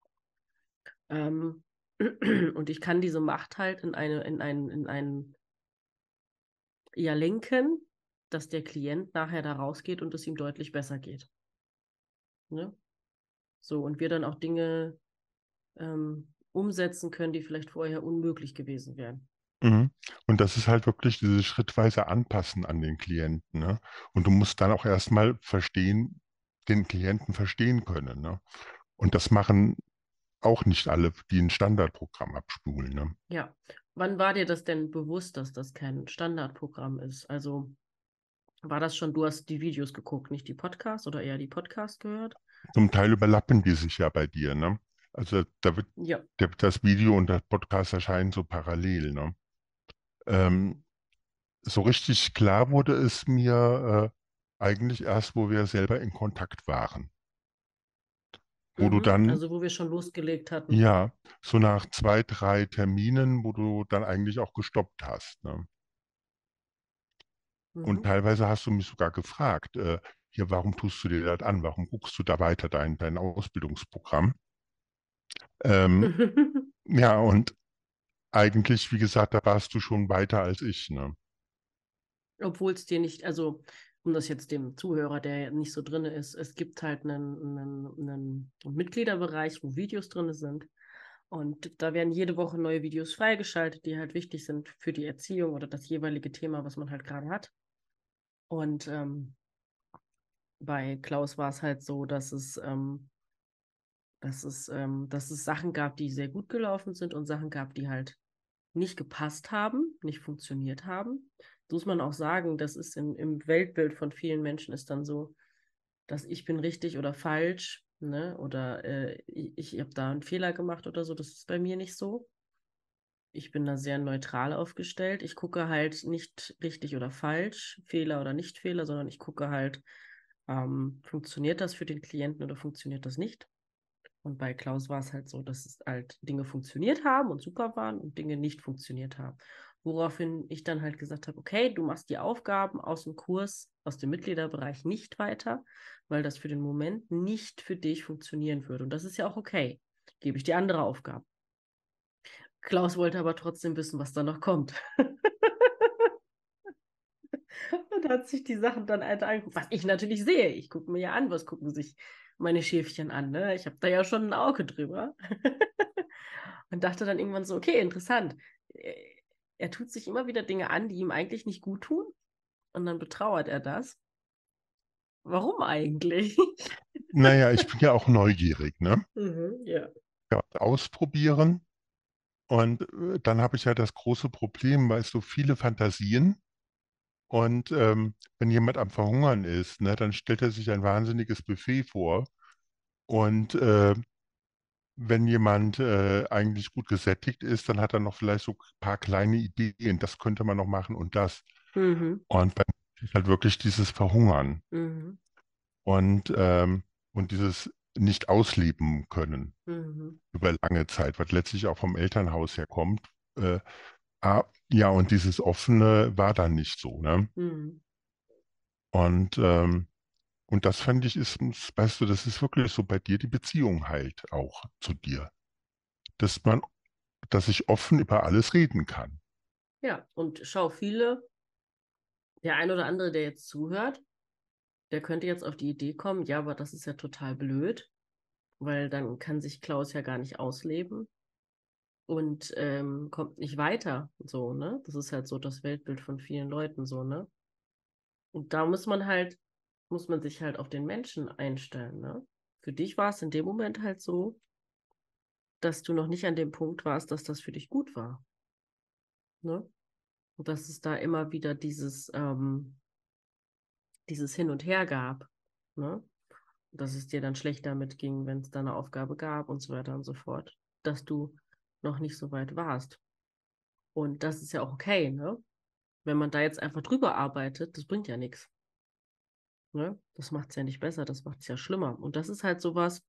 Ähm, und ich kann diese Macht halt in einen ja lenken, dass der Klient nachher da rausgeht und es ihm deutlich besser geht. Ne? So, und wir dann auch Dinge umsetzen können, die vielleicht vorher unmöglich gewesen wären. Mhm. Und das ist halt wirklich dieses schrittweise Anpassen an den Klienten, ne? Und du musst dann auch erstmal verstehen, den Klienten verstehen können, ne? Und das machen auch nicht alle, die ein Standardprogramm abspulen, ne? Ja. Wann war dir das denn bewusst, dass das kein Standardprogramm ist? Also war das schon, du hast die Videos geguckt, nicht die Podcasts oder eher die Podcasts gehört? Zum Teil überlappen die sich ja bei dir, ne? Also Ja. das Video und der Podcast erscheinen so parallel, ne? Ähm, so richtig klar wurde es mir eigentlich erst, wo wir selber in Kontakt waren. Wo du Mhm. dann, Also wo wir schon losgelegt hatten. ja, so nach 2, 3 Terminen, wo du dann eigentlich auch gestoppt hast, ne? Und Mhm. teilweise hast du mich sogar gefragt, hier, warum tust du dir das an? Warum guckst du da weiter dein Ausbildungsprogramm? Ähm, ja, und eigentlich, wie gesagt, da warst du schon weiter als ich, ne? Obwohl es dir nicht, also um das jetzt dem Zuhörer, der nicht so drin ist, es gibt halt einen Mitgliederbereich, wo Videos drin sind. Und da werden jede Woche neue Videos freigeschaltet, die halt wichtig sind für die Erziehung oder das jeweilige Thema, was man halt gerade hat. Und bei Klaus war es halt so, dass es Sachen gab, die sehr gut gelaufen sind und Sachen gab, die halt nicht gepasst haben, nicht funktioniert haben. So muss man auch sagen, das ist im Weltbild von vielen Menschen ist dann so, dass ich bin richtig oder falsch, ne? Oder ich habe da einen Fehler gemacht oder so. Das ist bei mir nicht so. Ich bin da sehr neutral aufgestellt. Ich gucke halt nicht richtig oder falsch, Fehler oder nicht Fehler, sondern ich gucke halt, funktioniert das für den Klienten oder funktioniert das nicht? Und bei Klaus war es halt so, dass es halt Dinge funktioniert haben und super waren und Dinge nicht funktioniert haben. Woraufhin ich dann halt gesagt habe, okay, du machst die Aufgaben aus dem Kurs, aus dem Mitgliederbereich nicht weiter, weil das für den Moment nicht für dich funktionieren würde. Und das ist ja auch okay. Gebe ich dir andere Aufgaben. Klaus wollte aber trotzdem wissen, was da noch kommt. Und hat sich die Sachen dann halt angeguckt, was ich natürlich sehe. Ich gucke mir ja an, was gucken sich meine Schäfchen an. Ne? Ich habe da ja schon ein Auge drüber. Und dachte dann irgendwann so, okay, interessant. Er tut sich immer wieder Dinge an, die ihm eigentlich nicht gut tun. Und dann betrauert er das. Warum eigentlich? Naja, ich bin ja auch neugierig, ne? Ja. Ja, ausprobieren. Und dann habe ich ja das große Problem, weil es so viele Fantasien und wenn jemand am Verhungern ist, ne, dann stellt er sich ein wahnsinniges Buffet vor. Und wenn jemand eigentlich gut gesättigt ist, dann hat er noch vielleicht so ein paar kleine Ideen, das könnte man noch machen und das. Mhm. Und bei mir ist halt wirklich dieses Verhungern Mhm. und, und dieses nicht ausleben können Mhm. über lange Zeit, was letztlich auch vom Elternhaus herkommt. Äh, ja, und dieses Offene war dann nicht so, ne? Mhm. Und, und das fand ich, weißt du, das ist wirklich so bei dir die Beziehung halt auch zu dir. Dass man, dass ich offen über alles reden kann. Ja, und schau, der ein oder andere, der jetzt zuhört, der könnte jetzt auf die Idee kommen, ja, aber das ist ja total blöd, weil dann kann sich Klaus ja gar nicht ausleben und kommt nicht weiter, so, ne? Das ist halt so das Weltbild von vielen Leuten, so, ne? Und da muss man sich halt auf den Menschen einstellen, ne? Für dich war es in dem Moment halt so, dass du noch nicht an dem Punkt warst, dass das für dich gut war, ne? Und dass es da immer wieder dieses Hin und Her gab, ne? Dass es dir dann schlecht damit ging, wenn es da eine Aufgabe gab und so weiter und so fort, dass du noch nicht so weit warst. Und das ist ja auch okay, ne? Wenn man da jetzt einfach drüber arbeitet, das bringt ja nichts. Ne? Das macht es ja nicht besser, das macht es ja schlimmer. Und das ist halt sowas,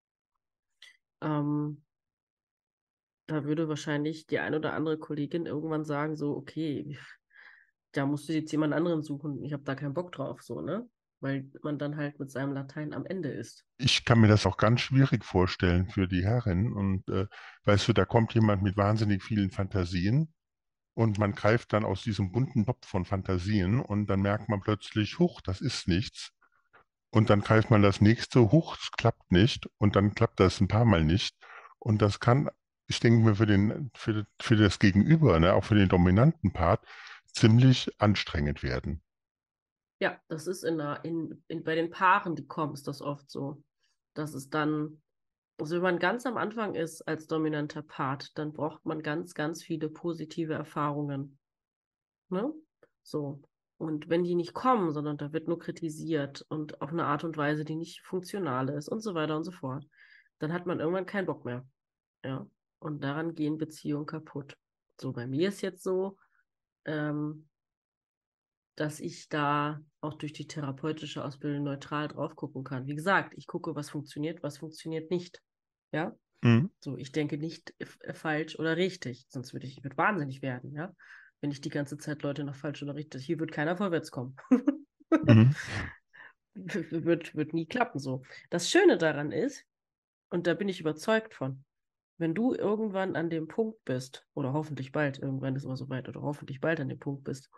ähm, da würde wahrscheinlich die ein oder andere Kollegin irgendwann sagen, so, okay, da musst du jetzt jemand anderen suchen, ich habe da keinen Bock drauf, so, ne? Weil man dann halt mit seinem Latein am Ende ist. Ich kann mir das auch ganz schwierig vorstellen für die Herrin. Und weißt du, da kommt jemand mit wahnsinnig vielen Fantasien und man greift dann aus diesem bunten Topf von Fantasien und dann merkt man plötzlich, huch, das ist nichts. Und dann greift man das nächste, huch, es klappt nicht. Und dann klappt das ein paar Mal nicht. Und das kann, ich denke mir, für das Gegenüber, ne, auch für den dominanten Part, ziemlich anstrengend werden. Ja, das ist bei den Paaren, die kommen, ist das oft so, dass es dann, also wenn man ganz am Anfang ist als dominanter Part, dann braucht man ganz, ganz viele positive Erfahrungen, ne? So. Und wenn die nicht kommen, sondern da wird nur kritisiert und auf eine Art und Weise, die nicht funktional ist und so weiter und so fort, dann hat man irgendwann keinen Bock mehr. Ja. Und daran gehen Beziehungen kaputt. So, bei mir ist jetzt so, ähm, dass ich da auch durch die therapeutische Ausbildung neutral drauf gucken kann. Wie gesagt, ich gucke, was funktioniert nicht. Ja, Mhm. so, ich denke nicht falsch oder richtig, sonst ich würde wahnsinnig werden, ja, wenn ich die ganze Zeit Leute nach falsch oder richtig, hier wird keiner vorwärts kommen. Mhm. Wird nie klappen so. Das Schöne daran ist, und da bin ich überzeugt von, wenn du irgendwann an dem Punkt bist, oder hoffentlich bald, irgendwann ist immer so weit, oder hoffentlich bald an dem Punkt bist,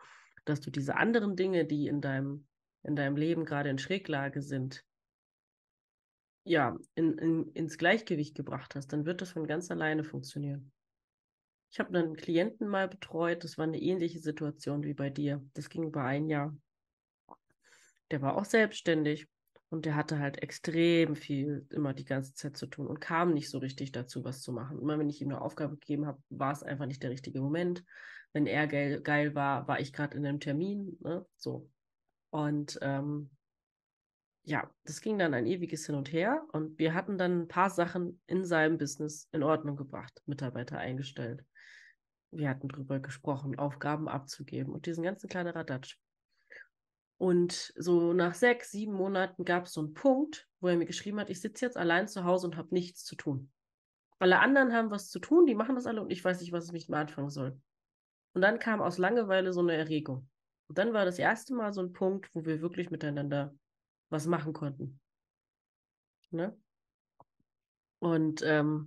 dass du diese anderen Dinge, die in deinem Leben gerade in Schräglage sind, ja, ins Gleichgewicht gebracht hast, dann wird das von ganz alleine funktionieren. Ich habe einen Klienten mal betreut, das war eine ähnliche Situation wie bei dir. Das ging über ein Jahr. Der war auch selbstständig und der hatte halt extrem viel immer die ganze Zeit zu tun und kam nicht so richtig dazu, was zu machen. Immer wenn ich ihm eine Aufgabe gegeben habe, war es einfach nicht der richtige Moment. Wenn er geil war, war ich gerade in einem Termin, ne? So. Und ja, das ging dann ein ewiges Hin und Her und wir hatten dann ein paar Sachen in seinem Business in Ordnung gebracht, Mitarbeiter eingestellt. Wir hatten drüber gesprochen, Aufgaben abzugeben und diesen ganzen kleinen Radatsch. Und so nach 6, 7 Monaten gab es so einen Punkt, wo er mir geschrieben hat, ich sitze jetzt allein zu Hause und habe nichts zu tun. Alle anderen haben was zu tun, die machen das alle und ich weiß nicht, was ich mit mir anfangen soll. Und dann kam aus Langeweile so eine Erregung. Und dann war das erste Mal so ein Punkt, wo wir wirklich miteinander was machen konnten. Ne? Und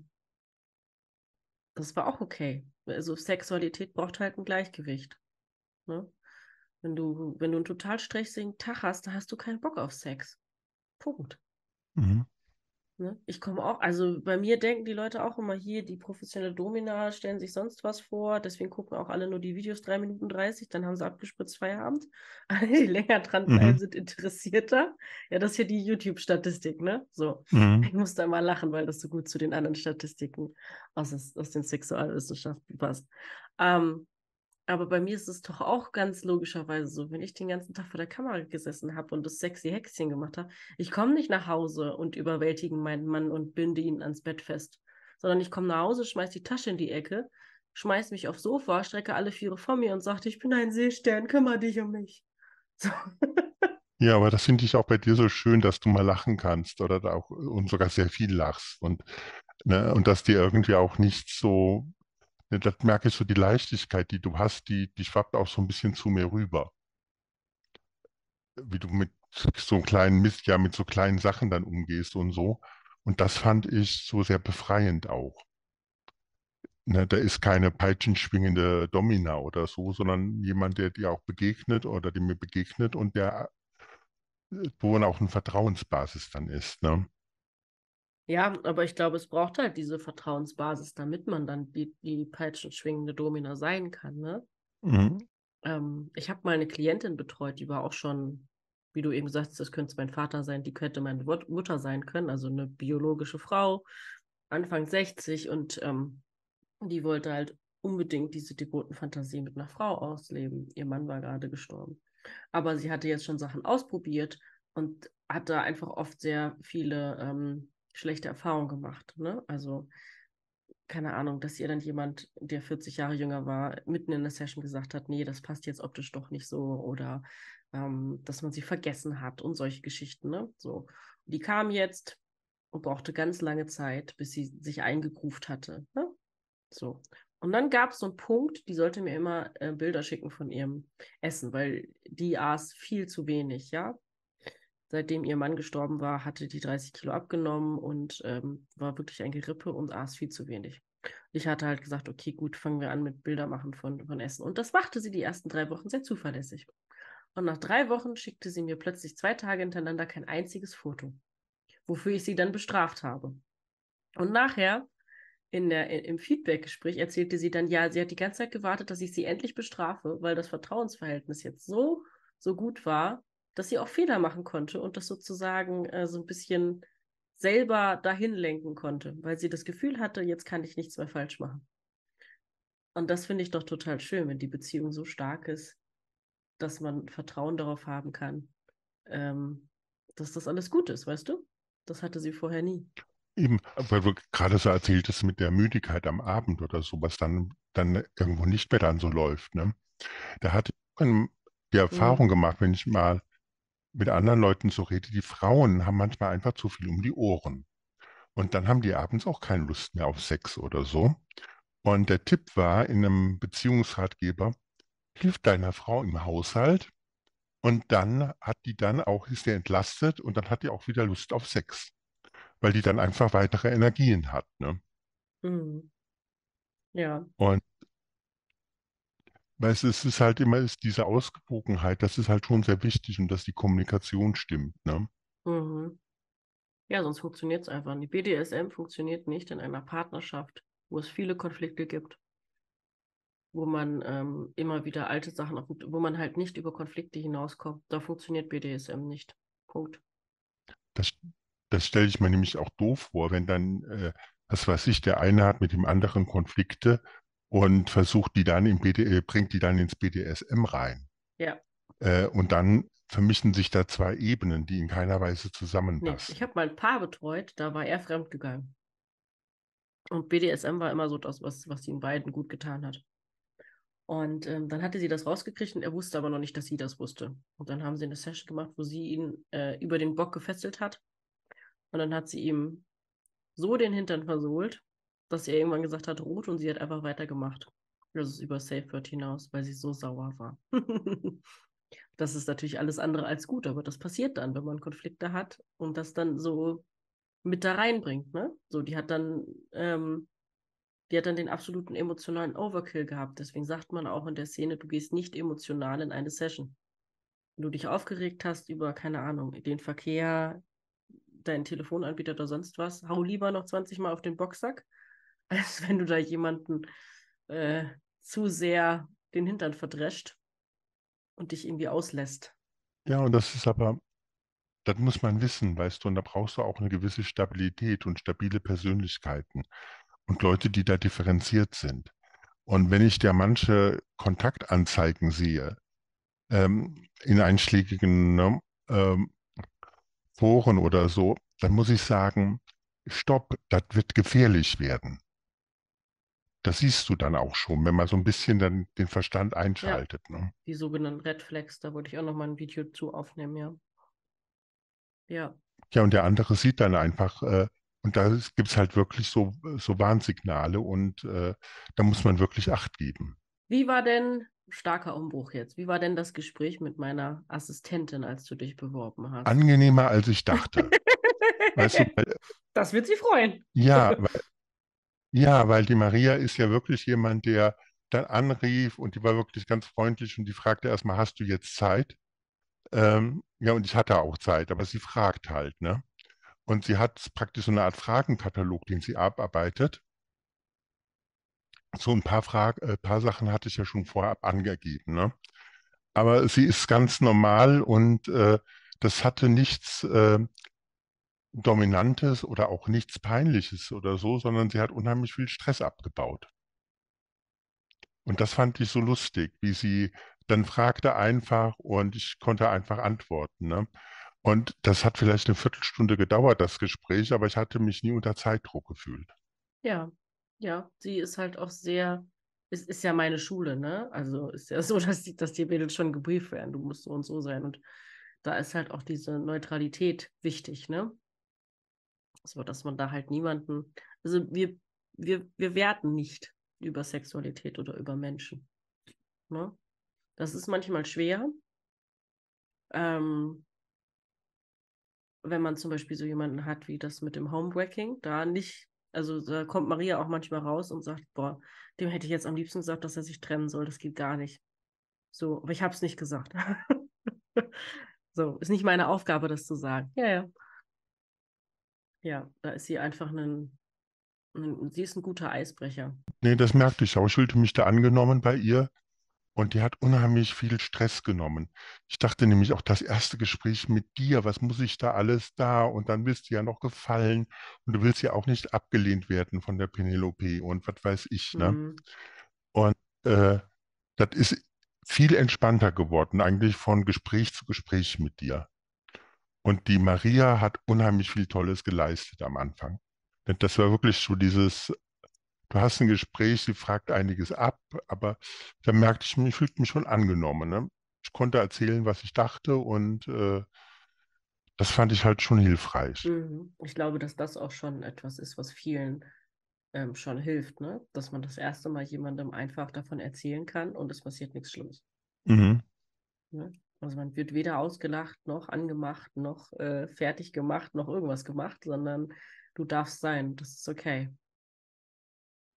das war auch okay. Also Sexualität braucht halt ein Gleichgewicht. Ne? Wenn du einen total stressigen Tag hast, dann hast du keinen Bock auf Sex. Punkt. Mhm. Ne? Ich komme auch, also bei mir denken die Leute auch immer hier, die professionelle Domina stellen sich sonst was vor, deswegen gucken auch alle nur die Videos 3 Minuten 30, dann haben sie abgespritzt Feierabend. Alle, die länger dranbleiben, Mhm. sind interessierter. Ja, das ist ja die YouTube-Statistik, ne? So. Mhm. Ich muss da mal lachen, weil das so gut zu den anderen Statistiken aus den Sexualwissenschaften passt. Aber bei mir ist es doch auch ganz logischerweise so, wenn ich den ganzen Tag vor der Kamera gesessen habe und das sexy Häkchen gemacht habe, ich komme nicht nach Hause und überwältige meinen Mann und binde ihn ans Bett fest, sondern ich komme nach Hause, schmeiß die Tasche in die Ecke, schmeiß mich aufs Sofa, strecke alle Viere vor mir und sagte, ich bin ein Seestern, kümmere dich um mich. So. Ja, aber das finde ich auch bei dir so schön, dass du mal lachen kannst oder da auch und sogar sehr viel lachst und, ne, und dass dir irgendwie auch nicht so, ne, das merke ich so, die Leichtigkeit, die du hast, die schwappt auch so ein bisschen zu mir rüber, wie du mit so einem kleinen Mist, ja, mit so kleinen Sachen dann umgehst und so. Und das fand ich so sehr befreiend auch. Ne, da ist keine peitschenschwingende Domina oder so, sondern jemand, der dir auch begegnet oder der mir begegnet und der, wo dann auch eine Vertrauensbasis dann ist. Ne? Ja, aber ich glaube, es braucht halt diese Vertrauensbasis, damit man dann die peitschenschwingende Domina sein kann, ne? Mhm. Ich habe mal eine Klientin betreut, die war auch schon, wie du eben sagst, das könnte mein Vater sein, die könnte meine Mutter sein können, also eine biologische Frau, Anfang 60 und die wollte halt unbedingt diese Geburtenfantasie mit einer Frau ausleben. Ihr Mann war gerade gestorben. Aber sie hatte jetzt schon Sachen ausprobiert und hat da einfach oft sehr viele schlechte Erfahrungen gemacht. Ne? Also keine Ahnung, dass ihr dann jemand, der 40 Jahre jünger war, mitten in der Session gesagt hat, nee, das passt jetzt optisch doch nicht so oder dass man sie vergessen hat und solche Geschichten, ne? So. Die kam jetzt und brauchte ganz lange Zeit, bis sie sich eingegruft hatte, ne? So. Und dann gab es so einen Punkt, die sollte mir immer Bilder schicken von ihrem Essen, weil die aß viel zu wenig, ja? Seitdem ihr Mann gestorben war, hatte die 30 Kilo abgenommen und war wirklich ein Gerippe und aß viel zu wenig. Ich hatte halt gesagt, okay, gut, fangen wir an mit Bilder machen von Essen. Und das machte sie die ersten 3 Wochen sehr zuverlässig. Und nach 3 Wochen schickte sie mir plötzlich 2 Tage hintereinander kein einziges Foto, wofür ich sie dann bestraft habe. Und nachher im Feedback-Gespräch erzählte sie dann, ja, sie hat die ganze Zeit gewartet, dass ich sie endlich bestrafe, weil das Vertrauensverhältnis jetzt so gut war, dass sie auch Fehler machen konnte und das sozusagen so ein bisschen selber dahin lenken konnte, weil sie das Gefühl hatte, jetzt kann ich nichts mehr falsch machen. Und das finde ich doch total schön, wenn die Beziehung so stark ist, dass man Vertrauen darauf haben kann, ähm, dass das alles gut ist, weißt du? Das hatte sie vorher nie. Eben, weil du gerade so erzähltest mit der Müdigkeit am Abend oder so, was dann irgendwo nicht mehr dann so läuft. Ne? Da hatte ich die Erfahrung Mhm. gemacht, wenn ich mal mit anderen Leuten so rede, die Frauen haben manchmal einfach zu viel um die Ohren. Und dann haben die abends auch keine Lust mehr auf Sex oder so. Und der Tipp war in einem Beziehungsratgeber, hilf deiner Frau im Haushalt und dann hat die dann auch, ist die entlastet und dann hat die auch wieder Lust auf Sex, weil die dann einfach weitere Energien hat. Ne? Mhm. Ja. Und weißt du, es ist halt immer diese Ausgewogenheit, das ist halt schon sehr wichtig und dass die Kommunikation stimmt, ne? Mhm. Ja, sonst funktioniert es einfach nicht. BDSM funktioniert nicht in einer Partnerschaft, wo es viele Konflikte gibt, wo man immer wieder alte Sachen, wo man halt nicht über Konflikte hinauskommt. Da funktioniert BDSM nicht. Punkt. Das, das stelle ich mir nämlich auch doof vor, wenn dann, was weiß ich, der eine hat mit dem anderen Konflikte und versucht die dann bringt die dann ins BDSM rein. Ja, Und dann vermischen sich da zwei Ebenen, die in keiner Weise nee. Ich zusammenpassen. habe mal ein Paar betreut, da war er fremdgegangen. Und BDSM war immer so das, was den beiden gut getan hat. Und dann hatte sie das rausgekriegt und er wusste aber noch nicht, dass sie das wusste. Und dann haben sie eine Session gemacht, wo sie ihn über den Bock gefesselt hat. Und dann hat sie ihm so den Hintern versohlt, dass er irgendwann gesagt hat, rot, und sie hat einfach weitergemacht. Das ist über Safe Word hinaus, weil sie so sauer war. Das ist natürlich alles andere als gut, aber das passiert dann, wenn man Konflikte hat und das dann so mit da reinbringt, ne? So, die hat dann den absoluten emotionalen Overkill gehabt. Deswegen sagt man auch in der Szene, du gehst nicht emotional in eine Session. Wenn du dich aufgeregt hast über, keine Ahnung, den Verkehr, deinen Telefonanbieter oder sonst was, hau lieber noch 20 Mal auf den Boxsack, als wenn du da jemanden äh, zu sehr den Hintern verdrescht und dich irgendwie auslässt. Ja, und das ist aber, das muss man wissen, weißt du, und da brauchst du auch eine gewisse Stabilität und stabile Persönlichkeiten und Leute, die da differenziert sind. Und wenn ich da manche Kontaktanzeigen sehe, in einschlägigen, ne, Foren oder so, dann muss ich sagen, stopp, das wird gefährlich werden. Das siehst du dann auch schon, wenn man so ein bisschen dann den Verstand Ja, einschaltet, ne? die sogenannten Red Flags, da wollte ich auch noch mal ein Video zu aufnehmen, ja. Ja. Ja, und der andere sieht dann einfach, und da gibt es halt wirklich so Warnsignale und da muss man wirklich Acht geben. Wie war denn, starker Umbruch jetzt, wie war denn das Gespräch mit meiner Assistentin, als du dich beworben hast? Angenehmer, als ich dachte. Weißt du, Das wird sie freuen. ja, weil die Maria ist ja wirklich jemand, der dann anrief und die war wirklich ganz freundlich und die fragte erstmal, hast du jetzt Zeit? Ja, und ich hatte auch Zeit, aber sie fragt halt, ne? Und sie hat praktisch so eine Art Fragenkatalog, den sie abarbeitet. So ein paar Sachen hatte ich ja schon vorab angegeben, ne? Aber sie ist ganz normal und das hatte nichts Dominantes oder auch nichts Peinliches oder so, sondern sie hat unheimlich viel Stress abgebaut. Und das fand ich so lustig, wie sie dann fragte einfach und ich konnte einfach antworten, ne? Und das hat vielleicht eine Viertelstunde gedauert, das Gespräch, aber ich hatte mich nie unter Zeitdruck gefühlt. Ja, ja, sie ist halt auch sehr, es ist ja meine Schule, ne? Also ist ja so, dass die Mädels schon gebrieft werden, du musst so und so sein. Und da ist halt auch diese Neutralität wichtig, ne? So, dass man da halt niemanden, also wir werten nicht über Sexualität oder über Menschen, ne? Das ist manchmal schwer, ähm, wenn man zum Beispiel so jemanden hat wie das mit dem Homewrecking, da nicht, also da kommt Maria auch manchmal raus und sagt, boah, dem hätte ich jetzt am liebsten gesagt, dass er sich trennen soll, das geht gar nicht. So, aber ich habe es nicht gesagt. So, ist nicht meine Aufgabe, das zu sagen. Ja, ja. Ja, da ist sie einfach sie ist ein guter Eisbrecher. Nee, das merkte ich auch. Ich fühlte mich da angenommen bei ihr und die hat unheimlich viel Stress genommen. Ich dachte nämlich auch, das erste Gespräch mit dir, was muss ich da alles da? Und dann willst du ja noch gefallen und du willst ja auch nicht abgelehnt werden von der Penelope und was weiß ich, ne? Hm. Und äh, das ist viel entspannter geworden, eigentlich von Gespräch zu Gespräch mit dir. Und die Maria hat unheimlich viel Tolles geleistet am Anfang. Denn das war wirklich so dieses, du hast ein Gespräch, sie fragt einiges ab, aber da merkte ich fühlte mich schon angenommen. Ne? Ich konnte erzählen, was ich dachte und das fand ich halt schon hilfreich. Mhm. Ich glaube, dass das auch schon etwas ist, was vielen schon hilft, ne? Dass man das erste Mal jemandem einfach davon erzählen kann und es passiert nichts Schlimmes. Mhm. Ne? Also man wird weder ausgelacht, noch angemacht, noch fertig gemacht, noch irgendwas gemacht, sondern du darfst sein. Das ist okay.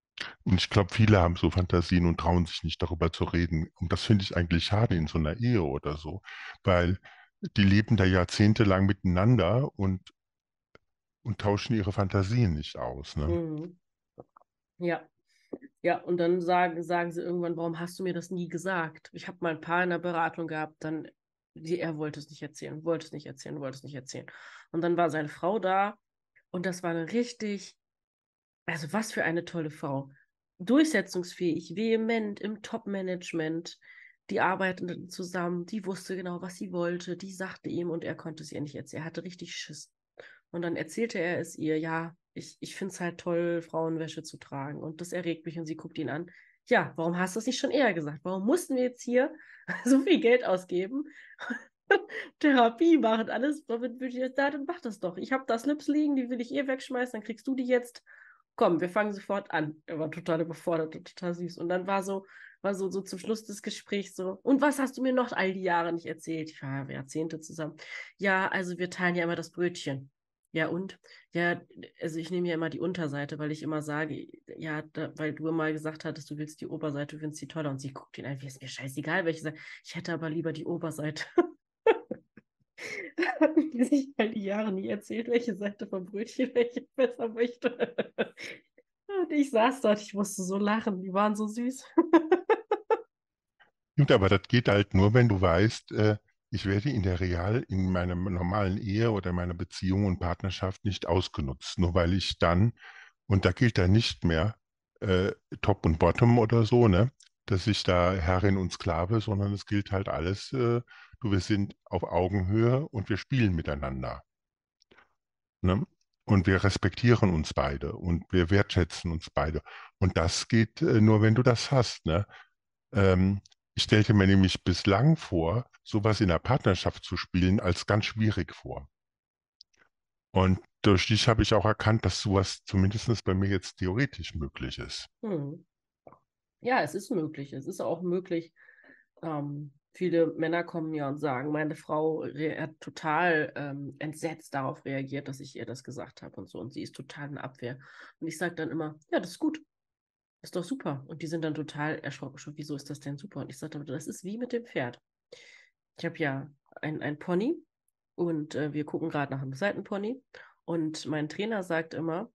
Und ich glaube, viele haben so Fantasien und trauen sich nicht darüber zu reden. Und das finde ich eigentlich schade in so einer Ehe oder so, weil die leben da jahrzehntelang miteinander und tauschen ihre Fantasien nicht aus. Ne? Mhm. Ja. Ja, und dann sagen sie irgendwann, warum hast du mir das nie gesagt? Ich habe mal ein paar in der Beratung gehabt, er wollte es nicht erzählen, wollte es nicht erzählen, wollte es nicht erzählen. Und dann war seine Frau da und das war eine richtig, also was für eine tolle Frau. Durchsetzungsfähig, vehement im Top-Management. Die arbeiteten zusammen, die wusste genau, was sie wollte, die sagte ihm und er konnte es ihr nicht erzählen. Er hatte richtig Schiss. Und dann erzählte er es ihr, ja, ich finde es halt toll, Frauenwäsche zu tragen. Und das erregt mich und sie guckt ihn an. Ja, warum hast du es nicht schon eher gesagt? Warum mussten wir jetzt hier so viel Geld ausgeben? Therapie machen, alles, damit würde ich jetzt da, dann mach das doch. Ich habe da Slips liegen, die will ich wegschmeißen, dann kriegst du die jetzt. Komm, wir fangen sofort an. Er war total überfordert und total süß. Und dann war so zum Schluss des Gesprächs so, und was hast du mir noch all die Jahre nicht erzählt? Ich war ja Jahrzehnte zusammen. Ja, also wir teilen ja immer das Brötchen. Ja, und? Ja, also ich nehme ja immer die Unterseite, weil ich immer sage, ja, weil du immer gesagt hattest, du willst die Oberseite, du findest die toller. Und sie guckt ihn an, wie ist mir scheißegal, welche Seite. Ich hätte aber lieber die Oberseite. Hat mir sich all die Jahre nie erzählt, welche Seite vom Brötchen welche besser möchte. Und ich saß dort, ich musste so lachen, die waren so süß. Gut, aber das geht halt nur, wenn du weißt, ich werde in meiner normalen Ehe oder in meiner Beziehung und Partnerschaft nicht ausgenutzt, nur weil ich dann, und da gilt dann nicht mehr äh, Top und Bottom oder so, ne, dass ich da Herrin und Sklave, sondern es gilt halt alles, wir sind auf Augenhöhe und wir spielen miteinander, ne? Und wir respektieren uns beide und wir wertschätzen uns beide. Und das geht nur, wenn du das hast, ne? Ähm, Ich stellte mir nämlich bislang vor, sowas in der Partnerschaft zu spielen, als ganz schwierig vor. Und durch dich habe ich auch erkannt, dass sowas zumindest bei mir jetzt theoretisch möglich ist. Hm. Ja, es ist möglich. Es ist auch möglich. Viele Männer kommen ja und sagen, meine Frau hat total entsetzt darauf reagiert, dass ich ihr das gesagt habe und so. Und sie ist total in Abwehr. Und ich sage dann immer, ja, das ist gut. Ist doch super. Und die sind dann total erschrocken. Schon, wieso ist das denn super? Und ich sage, das ist wie mit dem Pferd. Ich habe ja ein Pony und wir gucken gerade nach einem Seitenpony. Und mein Trainer sagt immer,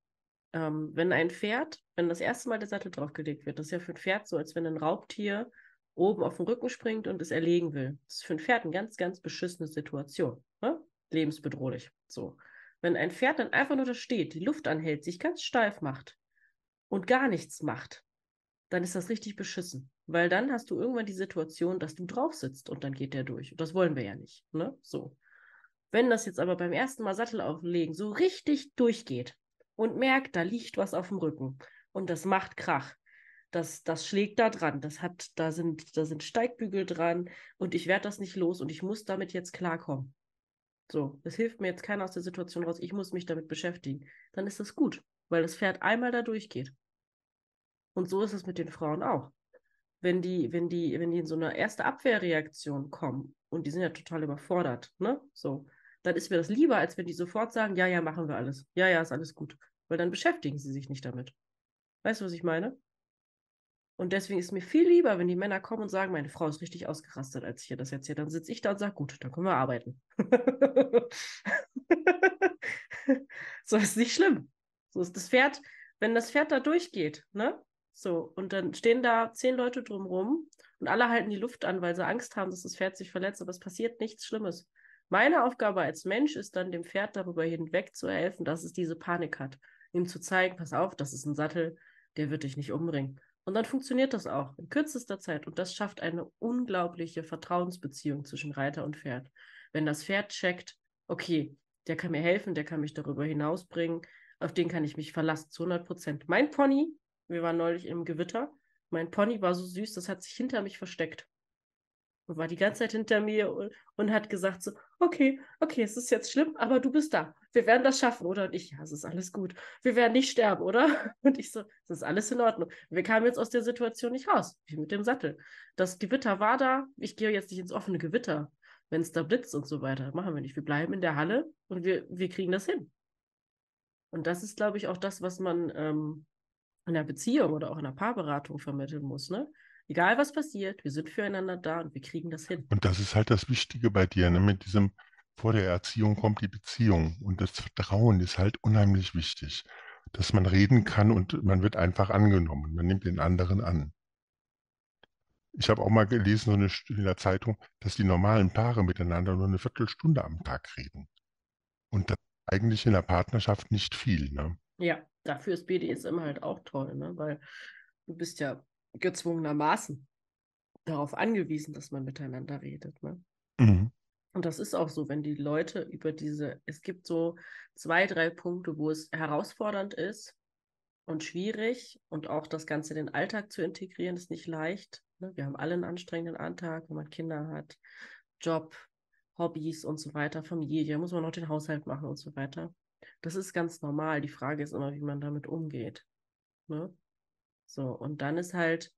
wenn das erste Mal der Sattel draufgelegt wird, das ist ja für ein Pferd so, als wenn ein Raubtier oben auf den Rücken springt und es erlegen will. Das ist für ein Pferd eine ganz, ganz beschissene Situation. Ne? Lebensbedrohlich. So. Wenn ein Pferd dann einfach nur da steht, die Luft anhält, sich ganz steif macht und gar nichts macht, dann ist das richtig beschissen. Weil dann hast du irgendwann die Situation, dass du drauf sitzt und dann geht der durch. Und das wollen wir ja nicht. Ne? So. Wenn das jetzt aber beim ersten Mal Sattel auflegen so richtig durchgeht und merkt, da liegt was auf dem Rücken und das macht Krach, das schlägt da dran, da sind Steigbügel dran und ich werde das nicht los und ich muss damit jetzt klarkommen. So, es hilft mir jetzt keiner aus der Situation raus, ich muss mich damit beschäftigen. Dann ist das gut, weil das Pferd einmal da durchgeht. Und so ist es mit den Frauen auch. Wenn die in so eine erste Abwehrreaktion kommen und die sind ja total überfordert, ne? So, dann ist mir das lieber, als wenn die sofort sagen, ja, ja, machen wir alles. Ja, ja, ist alles gut. Weil dann beschäftigen sie sich nicht damit. Weißt du, was ich meine? Und deswegen ist mir viel lieber, wenn die Männer kommen und sagen, meine Frau ist richtig ausgerastet, als ich ihr das erzähle. Dann sitze ich da und sage, gut, dann können wir arbeiten. So ist nicht schlimm. So ist das Pferd, wenn das Pferd da durchgeht, ne? So, und dann stehen da 10 Leute drumrum und alle halten die Luft an, weil sie Angst haben, dass das Pferd sich verletzt, aber es passiert nichts Schlimmes. Meine Aufgabe als Mensch ist dann, dem Pferd darüber hinweg zu helfen, dass es diese Panik hat. Ihm zu zeigen, pass auf, das ist ein Sattel, der wird dich nicht umbringen. Und dann funktioniert das auch in kürzester Zeit. Und das schafft eine unglaubliche Vertrauensbeziehung zwischen Reiter und Pferd. Wenn das Pferd checkt, okay, der kann mir helfen, der kann mich darüber hinausbringen, auf den kann ich mich verlassen zu 100%. Mein Pony, wir waren neulich im Gewitter, mein Pony war so süß, das hat sich hinter mich versteckt und war die ganze Zeit hinter mir und hat gesagt so, okay, okay, es ist jetzt schlimm, aber du bist da. Wir werden das schaffen, oder? Und ich, ja, es ist alles gut. Wir werden nicht sterben, oder? Und ich so, es ist alles in Ordnung. Wir kamen jetzt aus der Situation nicht raus, wie mit dem Sattel. Das Gewitter war da. Ich gehe jetzt nicht ins offene Gewitter, wenn es da blitzt und so weiter. Machen wir nicht. Wir bleiben in der Halle und wir kriegen das hin. Und das ist, glaube ich, auch das, was man in einer Beziehung oder auch in einer Paarberatung vermitteln muss, ne? Egal was passiert, wir sind füreinander da und wir kriegen das hin. Und das ist halt das Wichtige bei dir, ne? Mit diesem, vor der Erziehung kommt die Beziehung. Und das Vertrauen ist halt unheimlich wichtig, dass man reden kann und man wird einfach angenommen. Man nimmt den anderen an. Ich habe auch mal gelesen, in der Zeitung, dass die normalen Paare miteinander nur eine Viertelstunde am Tag reden. Und das ist eigentlich in der Partnerschaft nicht viel, ne? Ja, dafür ist BDSM halt auch toll, ne? Weil du bist ja gezwungenermaßen darauf angewiesen, dass man miteinander redet, ne? Mhm. Und das ist auch so, wenn die Leute es gibt so 2, 3 Punkte, wo es herausfordernd ist und schwierig und auch das Ganze in den Alltag zu integrieren, ist nicht leicht. Ne? Wir haben alle einen anstrengenden Alltag, wenn man Kinder hat, Job, Hobbys und so weiter, Familie, muss man noch den Haushalt machen und so weiter. Das ist ganz normal. Die Frage ist immer, wie man damit umgeht. Ne? So, und dann ist halt,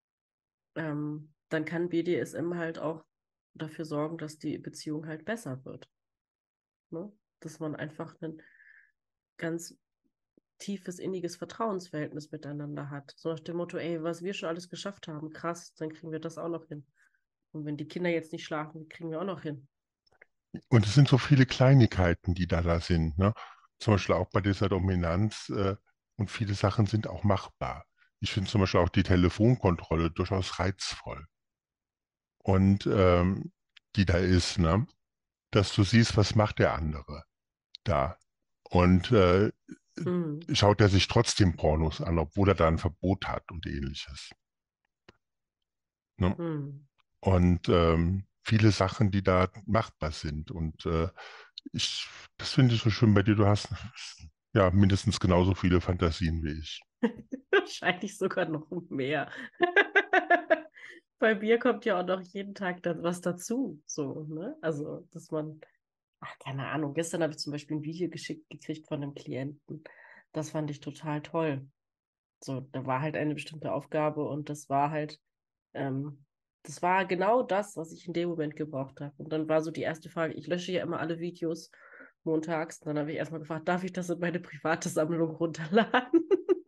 dann kann BDSM halt auch dafür sorgen, dass die Beziehung halt besser wird. Ne? Dass man einfach ein ganz tiefes, inniges Vertrauensverhältnis miteinander hat. So nach dem Motto, ey, was wir schon alles geschafft haben, krass, dann kriegen wir das auch noch hin. Und wenn die Kinder jetzt nicht schlafen, kriegen wir auch noch hin. Und es sind so viele Kleinigkeiten, die da sind, ne? Zum Beispiel auch bei dieser Dominanz, und viele Sachen sind auch machbar. Ich finde zum Beispiel auch die Telefonkontrolle durchaus reizvoll. Und die da ist, ne? Dass du siehst, was macht der andere da. Und Mhm. schaut er sich trotzdem Pornos an, obwohl er da ein Verbot hat und ähnliches. Ne? Mhm. Und viele Sachen, die da machbar sind. Und ich, das finde ich so schön bei dir. Du hast ja mindestens genauso viele Fantasien wie ich. Wahrscheinlich sogar noch mehr. Bei mir kommt ja auch noch jeden Tag dann was dazu. So, ne? Also, dass man, ach, keine Ahnung, gestern habe ich zum Beispiel ein Video geschickt gekriegt von einem Klienten. Das fand ich total toll. So, da war halt eine bestimmte Aufgabe und ähm, das war genau das, was ich in dem Moment gebraucht habe. Und dann war so die erste Frage, ich lösche ja immer alle Videos montags. Und dann habe ich erstmal gefragt, darf ich das in meine private Sammlung runterladen?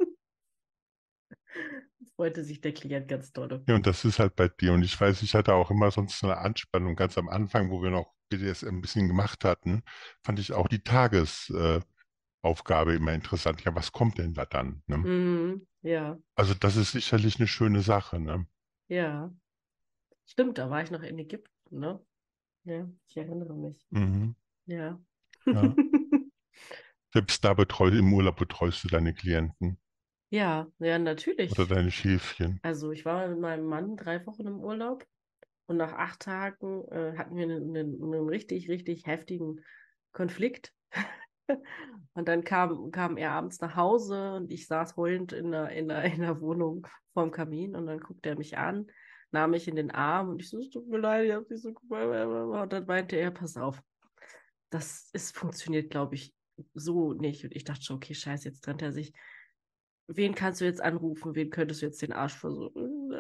Freute sich der Klient ganz doll. Ja, und das ist halt bei dir. Und ich weiß, ich hatte auch immer sonst so eine Anspannung. Ganz am Anfang, wo wir noch BDSM ein bisschen gemacht hatten, fand ich auch die Tagesaufgabe immer interessant. Ja, was kommt denn da dann? Ne? Mhm, ja, Also das ist sicherlich eine schöne Sache. Ne? ja. Stimmt, da war ich noch in Ägypten, ne? Ja, ich erinnere mich. Mhm. Ja. Ja. Selbst da im Urlaub betreust du deine Klienten Ja, ja, oder natürlich. deine Schäfchen. Also ich war mit meinem Mann 3 Wochen im Urlaub. Und nach 8 Tagen hatten wir einen richtig, richtig heftigen Konflikt. Und dann kam er abends nach Hause und ich saß heulend in der Wohnung vorm Kamin und dann guckte er mich an, nahm mich in den Arm und ich so, es tut mir leid, ich hab dich so und dann meinte er, pass auf, funktioniert, glaube ich, so nicht. Und ich dachte schon, okay, scheiße, jetzt trennt er sich. Wen kannst du jetzt anrufen? Wen könntest du jetzt den Arsch versuchen?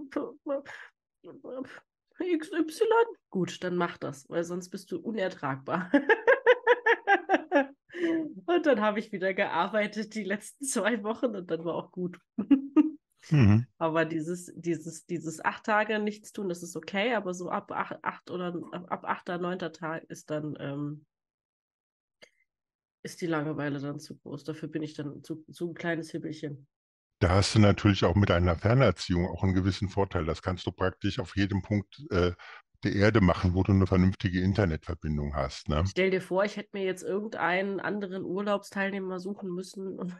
XY? Gut, dann mach das, weil sonst bist du unertragbar. Und dann habe ich wieder gearbeitet die letzten 2 Wochen und dann war auch gut. Mhm. Aber dieses 8 Tage nichts tun, das ist okay, aber so ab 8. 9. Tag ist die Langeweile dann zu groß. Dafür bin ich dann zu ein kleines Hibbelchen. Da hast du natürlich auch mit einer Fernерziehung auch einen gewissen Vorteil. Das kannst du praktisch auf jedem Punkt der Erde machen, wo du eine vernünftige Internetverbindung hast. Ne? Stell dir vor, ich hätte mir jetzt irgendeinen anderen Urlaubsteilnehmer suchen müssen.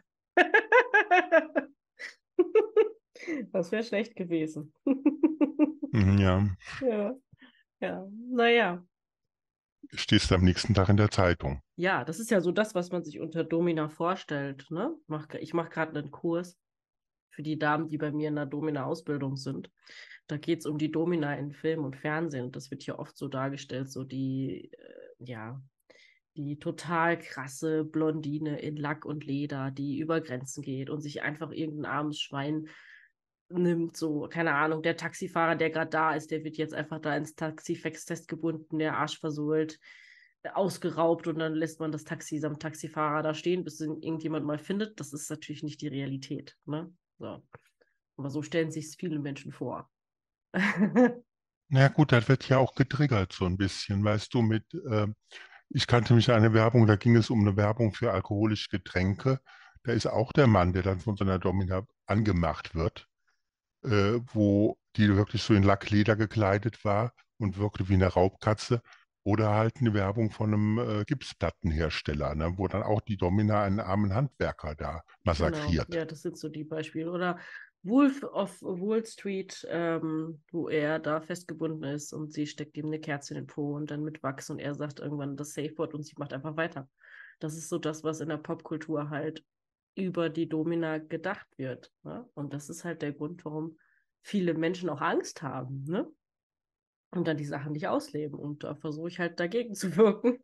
Das wäre schlecht gewesen. Mhm, ja, Ja, ja, naja. stehst du am nächsten Tag in der Zeitung. Ja, das ist ja so das, was man sich unter Domina vorstellt. Ne? Ich mach gerade einen Kurs für die Damen, die bei mir in der Domina-Ausbildung sind. Da geht es um die Domina in Film und Fernsehen. Das wird hier oft so dargestellt, so ja, die total krasse Blondine in Lack und Leder, die über Grenzen geht und sich einfach irgendein armes Schwein nimmt, so, keine Ahnung, der Taxifahrer, der gerade da ist, der wird jetzt einfach da ins Taxifex-Test gebunden, der Arsch versohlt. ausgeraubt und dann lässt man das Taxi samt Taxifahrer da stehen, bis ihn irgendjemand mal findet. Das ist natürlich nicht die Realität. Ne? So. Aber so stellen sich es viele Menschen vor. Na ja, gut, das wird ja auch getriggert so ein bisschen, weißt du, ich kannte mich an eine Werbung, da ging es um eine Werbung für alkoholische Getränke. Da ist auch der Mann, der dann von so einer Domina angemacht wird, wo die wirklich so in Lackleder gekleidet war und wirkte wie eine Raubkatze. Oder halt eine Werbung von einem Gipsplattenhersteller, ne, wo dann auch die Domina einen armen Handwerker da Genau, massakriert. ja, das sind so die Beispiele. Oder Wolf of Wall Street, wo er da festgebunden ist und sie steckt ihm eine Kerze in den Po und dann mit Wachs und er sagt irgendwann das Safeword und sie macht einfach weiter. Das ist so das, was in der Popkultur halt über die Domina gedacht wird. Ne? Und das ist halt der Grund, warum viele Menschen auch Angst haben, ne? Und dann die Sachen nicht ausleben. Und da versuche ich halt dagegen zu wirken.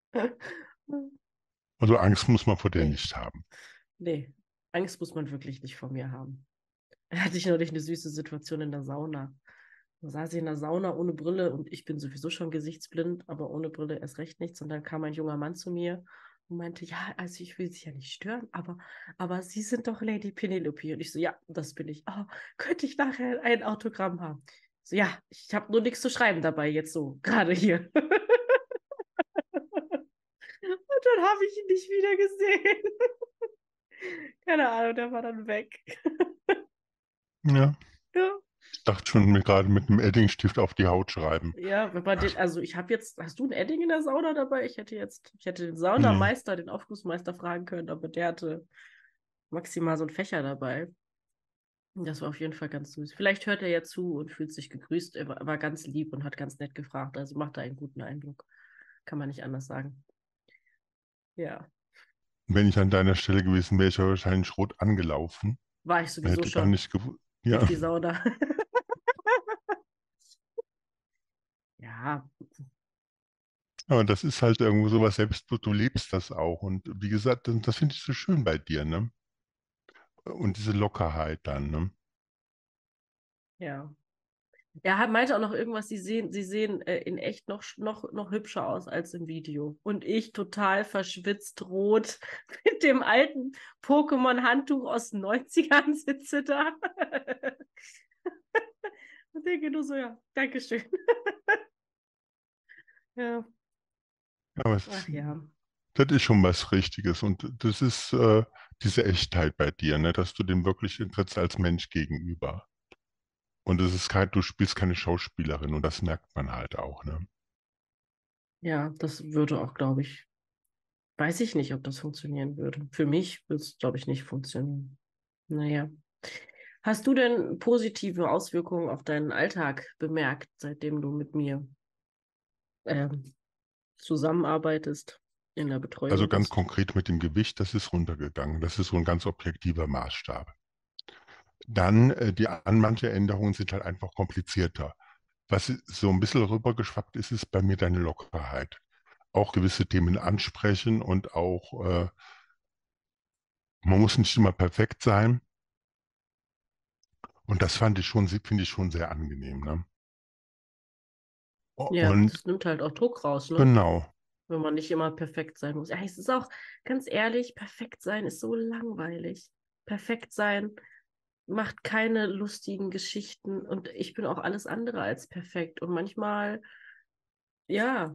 Also Angst muss man vor der Nee, nicht haben. nee. Angst muss man wirklich nicht vor mir haben. Da hatte ich neulich eine süße Situation in der Sauna. Da saß ich in der Sauna ohne Brille und ich bin sowieso schon gesichtsblind, aber ohne Brille erst recht nichts. Und dann kam ein junger Mann zu mir und meinte, ja, also ich will Sie ja nicht stören, aber Sie sind doch Lady Penelope. Und ich so, ja, das bin ich. Oh, könnte ich nachher ein Autogramm haben? So, ja, ich habe nur nichts zu schreiben dabei, jetzt so, gerade hier. Und dann habe ich ihn nicht wieder gesehen. Keine Ahnung, der war dann weg. Ja, Ja. ich dachte schon, mir gerade mit einem Eddingstift auf die Haut schreiben. Ja, wenn man den, also ich habe jetzt, hast du ein Edding in der Sauna dabei? Ich hätte den Nee. Saunameister, den Aufgussmeister fragen können, aber der hatte maximal so einen Fächer dabei. Das war auf jeden Fall ganz süß. Vielleicht hört er ja zu und fühlt sich gegrüßt. Er war ganz lieb und hat ganz nett gefragt. Also macht er einen guten Eindruck. Kann man nicht anders sagen. Ja, Wenn ich an deiner Stelle gewesen wäre, ich ja wahrscheinlich rot angelaufen. war ich Man sowieso hätte gar schon nicht gewusst. durch Ja, die Sauna. Ja, aber das ist halt irgendwo sowas, selbst du lebst das auch. Und wie gesagt, das finde ich so schön bei dir, ne? Und diese Lockerheit dann, ne? ja. Er meinte auch noch irgendwas, sie sehen in echt noch hübscher aus als im Video. Und ich total verschwitzt rot mit dem alten Pokémon-Handtuch aus den 90ern sitze da. Und denke nur so, ja, Dankeschön. Ja, Aber ach ja. das ist schon was Richtiges. Und das ist diese Echtheit bei dir, ne? Dass du dem wirklich trittst als Mensch gegenüber. Und es ist kein, du spielst keine Schauspielerin und das merkt man halt auch, ne? Ja, das würde auch, glaube ich, weiß ich nicht, ob das funktionieren würde. Für mich würde es, glaube ich, nicht funktionieren. Naja. Hast du denn positive Auswirkungen auf deinen Alltag bemerkt, seitdem du mit mir ähm, zusammenarbeitest, in der Also Betreuung ganz bist? konkret mit dem Gewicht, das ist runtergegangen. Das ist so ein ganz objektiver Maßstab. Dann manche Änderungen sind halt einfach komplizierter. Was so ein bisschen rübergeschwappt ist, ist bei mir deine Lockerheit. Auch gewisse Themen ansprechen und auch, man muss nicht immer perfekt sein. Und das finde ich schon sehr angenehm, ne? Ja, Und das nimmt halt auch Druck raus, ne? genau, Wenn man nicht immer perfekt sein muss. Ja, es ist auch, ganz ehrlich, perfekt sein ist so langweilig. Perfekt sein macht keine lustigen Geschichten und ich bin auch alles andere als perfekt. Und manchmal, ja,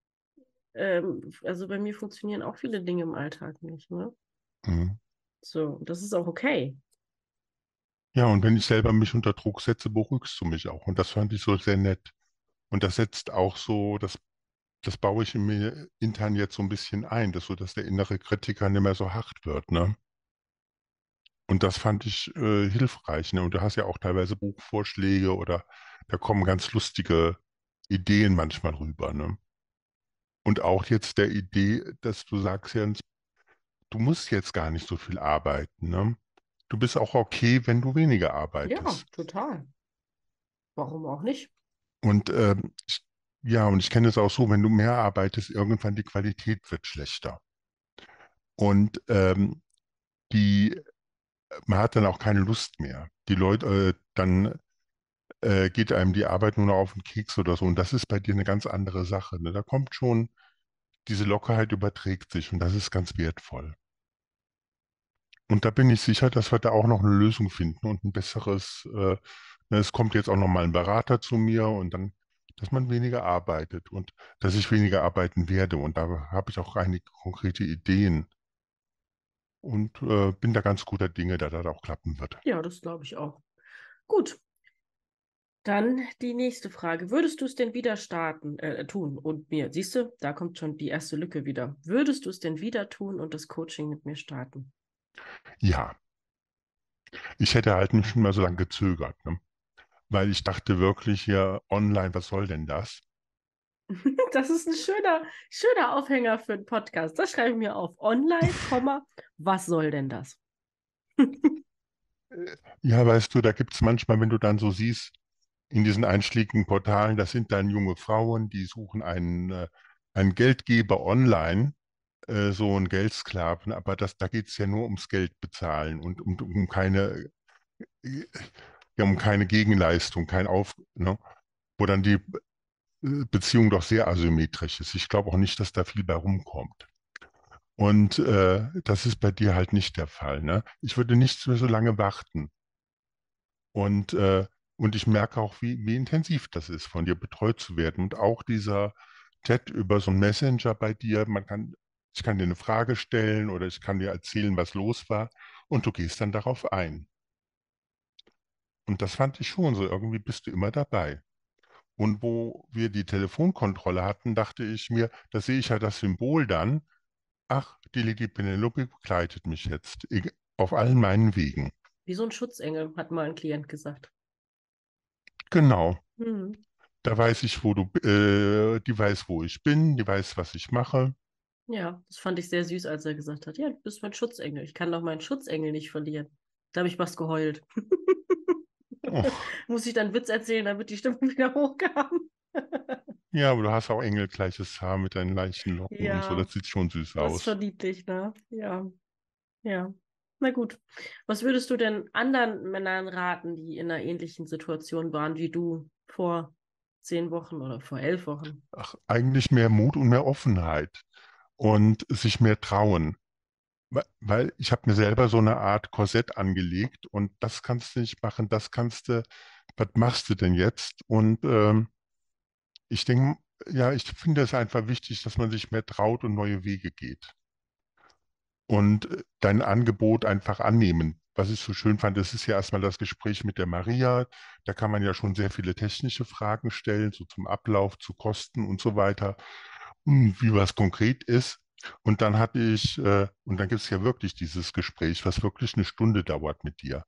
also bei mir funktionieren auch viele Dinge im Alltag nicht, ne? mhm. So, das ist auch okay. Ja, und wenn ich selber mich unter Druck setze, beruhigst du mich auch. Und das fand ich so sehr nett. Und das setzt auch so, das baue ich in mir intern jetzt so ein bisschen ein, dass der innere Kritiker nicht mehr so hart wird, ne? Und das fand ich hilfreich, ne? Und du hast ja auch teilweise Buchvorschläge oder da kommen ganz lustige Ideen manchmal rüber, ne? Und auch jetzt der Idee, dass du sagst, Jens, du musst jetzt gar nicht so viel arbeiten, ne? Du bist auch okay, wenn du weniger Ja, arbeitest. total. Warum auch nicht? Und ja, und ich kenne es auch so, wenn du mehr arbeitest, irgendwann die Qualität wird schlechter. Und die, man hat dann auch keine Lust mehr. Die Leute, dann geht einem die Arbeit nur noch auf den Keks oder so. Und das ist bei dir eine ganz andere Sache. Ne? Da kommt schon diese Lockerheit überträgt sich und das ist ganz wertvoll. Und da bin ich sicher, dass wir da auch noch eine Lösung finden und ein besseres, es kommt jetzt auch noch mal ein Berater zu mir und dann, dass man weniger arbeitet und dass ich weniger arbeiten werde. Und da habe ich auch einige konkrete Ideen und bin da ganz guter Dinge, dass das auch klappen wird. Ja, das glaube ich auch. Gut, dann die nächste Frage. Würdest du es denn wieder tun und mir? Siehst du, da kommt schon die erste Lücke wieder. Würdest du es denn wieder tun und das Coaching mit mir starten? Ja, ich hätte halt nicht mehr so lange gezögert, ne? Weil ich dachte wirklich hier online, was soll denn das? Das ist ein schöner Aufhänger für einen Podcast. Das schreibe ich mir auf. Online, was soll denn das? Ja, weißt du, da gibt es manchmal, wenn du dann so siehst, in diesen einschlägigen Portalen, das sind dann junge Frauen, die suchen einen Geldgeber online, so einen Geldsklaven, aber da geht es ja nur ums Geld bezahlen und um keine Gegenleistung, ne? Wo dann die Beziehung doch sehr asymmetrisch ist. Ich glaube auch nicht, dass da viel bei rumkommt. Und das ist bei dir halt nicht der Fall, ne? Ich würde nicht mehr so lange warten. Und, äh, und ich merke auch, wie intensiv das ist, von dir betreut zu werden. Und auch dieser Chat über so einen Messenger bei dir, ich kann dir eine Frage stellen oder ich kann dir erzählen, was los war, und du gehst dann darauf ein. Und das fand ich schon so, irgendwie bist du immer dabei. Und wo wir die Telefonkontrolle hatten, dachte ich mir, da sehe ich ja das Symbol dann, ach, die Lady Penelope begleitet mich jetzt auf allen meinen Wegen. Wie so ein Schutzengel, hat mal ein Klient gesagt. Genau. Hm. Da weiß ich, die weiß, wo ich bin, die weiß, was ich mache. Ja, das fand ich sehr süß, als er gesagt hat, ja, du bist mein Schutzengel. Ich kann doch meinen Schutzengel nicht verlieren. Da habe ich was geheult. Oh, Muss ich dann einen Witz erzählen, dann wird die Stimme wieder hochgehauen. ja, aber du hast auch engelgleiches Haar mit deinen leichten Locken und so. Ja, Das sieht schon süß das ist aus. schon niedlich, ne? Ja, ja. Na gut. Was würdest du denn anderen Männern raten, die in einer ähnlichen Situation waren wie du vor 10 Wochen oder vor 11 Wochen? Ach, eigentlich mehr Mut und mehr Offenheit und sich mehr trauen. Weil ich habe mir selber so eine Art Korsett angelegt und das kannst du nicht machen, das kannst du, was machst du denn jetzt? Und ich denke, ja, ich finde es einfach wichtig, dass man sich mehr traut und neue Wege geht. Und dein Angebot einfach annehmen. Was ich so schön fand, das ist ja erstmal das Gespräch mit der Maria. Da kann man ja schon sehr viele technische Fragen stellen, so zum Ablauf, zu Kosten und so weiter, wie was konkret ist. Und dann gibt es ja wirklich dieses Gespräch, was wirklich eine Stunde dauert mit dir.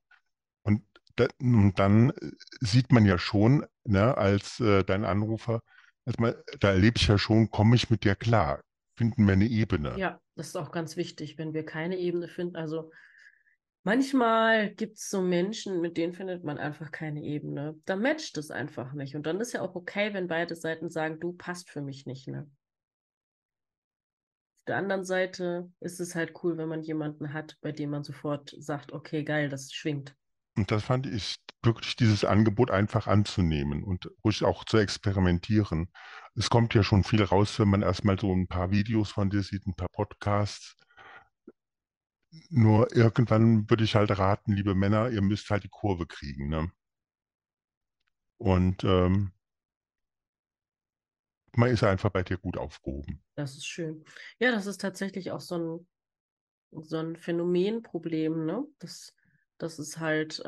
Und dann sieht man ja schon, ne, als dein Anrufer, da erlebe ich ja schon, komme ich mit dir klar? Finden wir eine Ebene? Ja, das ist auch ganz wichtig, wenn wir keine Ebene finden. Also manchmal gibt es so Menschen, mit denen findet man einfach keine Ebene. Da matcht es einfach nicht. Und dann ist ja auch okay, wenn beide Seiten sagen, du passt für mich nicht, ne? Auf der anderen Seite ist es halt cool, wenn man jemanden hat, bei dem man sofort sagt, okay, geil, das schwingt. Und das fand ich wirklich, dieses Angebot einfach anzunehmen und ruhig auch zu experimentieren. Es kommt ja schon viel raus, wenn man erstmal so ein paar Videos von dir sieht, ein paar Podcasts. Nur irgendwann würde ich halt raten, liebe Männer, ihr müsst halt die Kurve kriegen, ne? Und man ist einfach bei dir gut aufgehoben. Das ist schön. Ja, das ist tatsächlich auch so ein Phänomenproblem, ne? Das ist halt,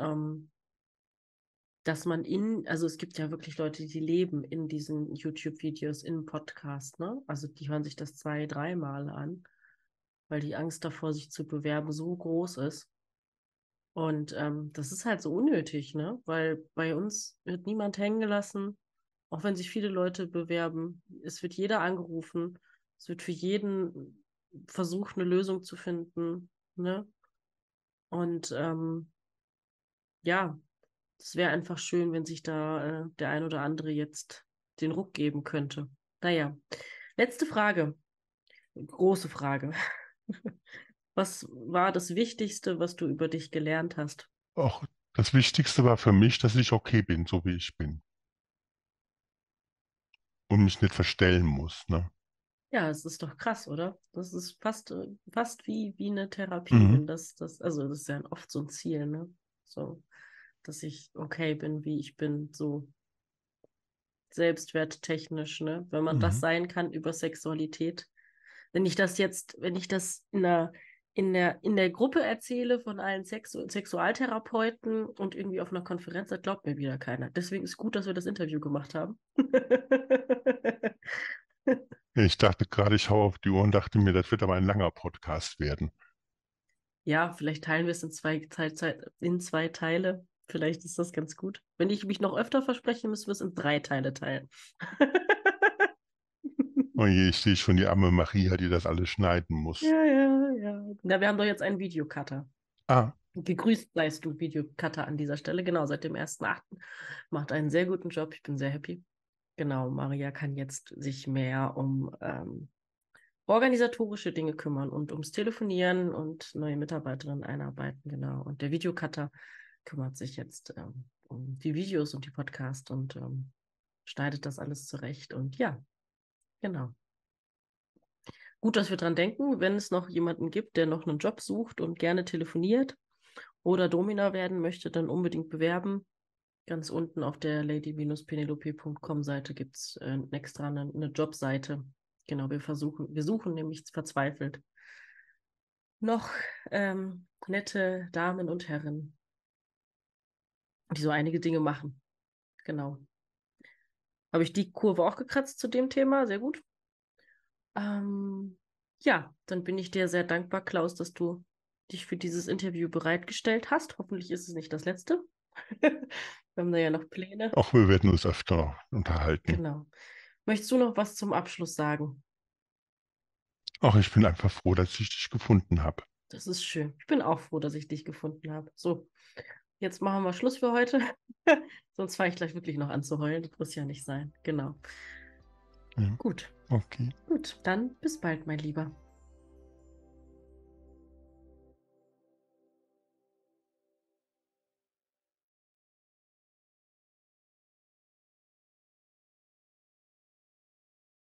dass also es gibt ja wirklich Leute, die leben in diesen YouTube-Videos, in Podcast, ne? Also die hören sich das 2, dreimal an, weil die Angst davor, sich zu bewerben, so groß ist. Und das ist halt so unnötig, ne? Weil bei uns wird niemand hängen gelassen, auch wenn sich viele Leute bewerben. Es wird jeder angerufen. Es wird für jeden versucht, eine Lösung zu finden, ne? Und ja, es wäre einfach schön, wenn sich da der ein oder andere jetzt den Ruck geben könnte. Naja, letzte Frage. Große Frage. Was war das Wichtigste, was du über dich gelernt hast? Auch das Wichtigste war für mich, dass ich okay bin, so wie ich bin und mich nicht verstellen muss, ne? Ja, es ist doch krass, oder? Das ist fast wie eine Therapie, Mhm. wenn also das ist ja oft so ein Ziel, ne? So, dass ich okay bin, wie ich bin, so selbstwerttechnisch, ne? Wenn man das Mhm. sein kann über Sexualität. Wenn ich das in der Gruppe erzähle von allen Sexualtherapeuten und irgendwie auf einer Konferenz, das glaubt mir wieder keiner. Deswegen ist gut, dass wir das Interview gemacht haben. Ich dachte gerade, ich schaue auf die Uhr und dachte mir, das wird aber ein langer Podcast werden. Ja, vielleicht teilen wir es in zwei Teile. Vielleicht ist das ganz gut. Wenn ich mich noch öfter verspreche, müssen wir es in 3 Teile teilen. Oh je, ich sehe schon die arme Maria, die das alles schneiden muss. Ja, ja, ja. Na, wir haben doch jetzt einen Videocutter. Ah, Gegrüßt seist du, Videocutter an dieser Stelle. Genau, seit dem 1.8. Macht einen sehr guten Job. Ich bin sehr happy. Genau, Maria kann jetzt sich mehr um organisatorische Dinge kümmern und ums Telefonieren und neue Mitarbeiterinnen einarbeiten. Genau. Und der Videocutter kümmert sich jetzt um die Videos und die Podcasts und schneidet das alles zurecht. Und ja, genau. Gut, dass wir dran denken, wenn es noch jemanden gibt, der noch einen Job sucht und gerne telefoniert oder Domina werden möchte, dann unbedingt bewerben. Ganz unten auf der lady-penelope.com Seite gibt es extra eine Jobseite. Genau, wir suchen nämlich verzweifelt noch nette Damen und Herren, die so einige Dinge machen. Genau. Habe ich die Kurve auch gekratzt zu dem Thema? Sehr gut. Ähm, ja, dann bin ich dir sehr dankbar, Klaus, dass du dich für dieses Interview bereitgestellt hast. Hoffentlich ist es nicht das letzte. Wir haben da ja noch Pläne. auch wir werden uns öfter noch unterhalten. Genau. Möchtest du noch was zum Abschluss sagen? Auch ich bin einfach froh, dass ich dich gefunden habe. Das ist schön. Ich bin auch froh, dass ich dich gefunden habe. So, jetzt machen wir Schluss für heute. Sonst fange ich gleich wirklich noch an zu heulen. Das muss ja nicht sein. Genau. Ja, Gut, okay. gut. Dann bis bald, mein Lieber.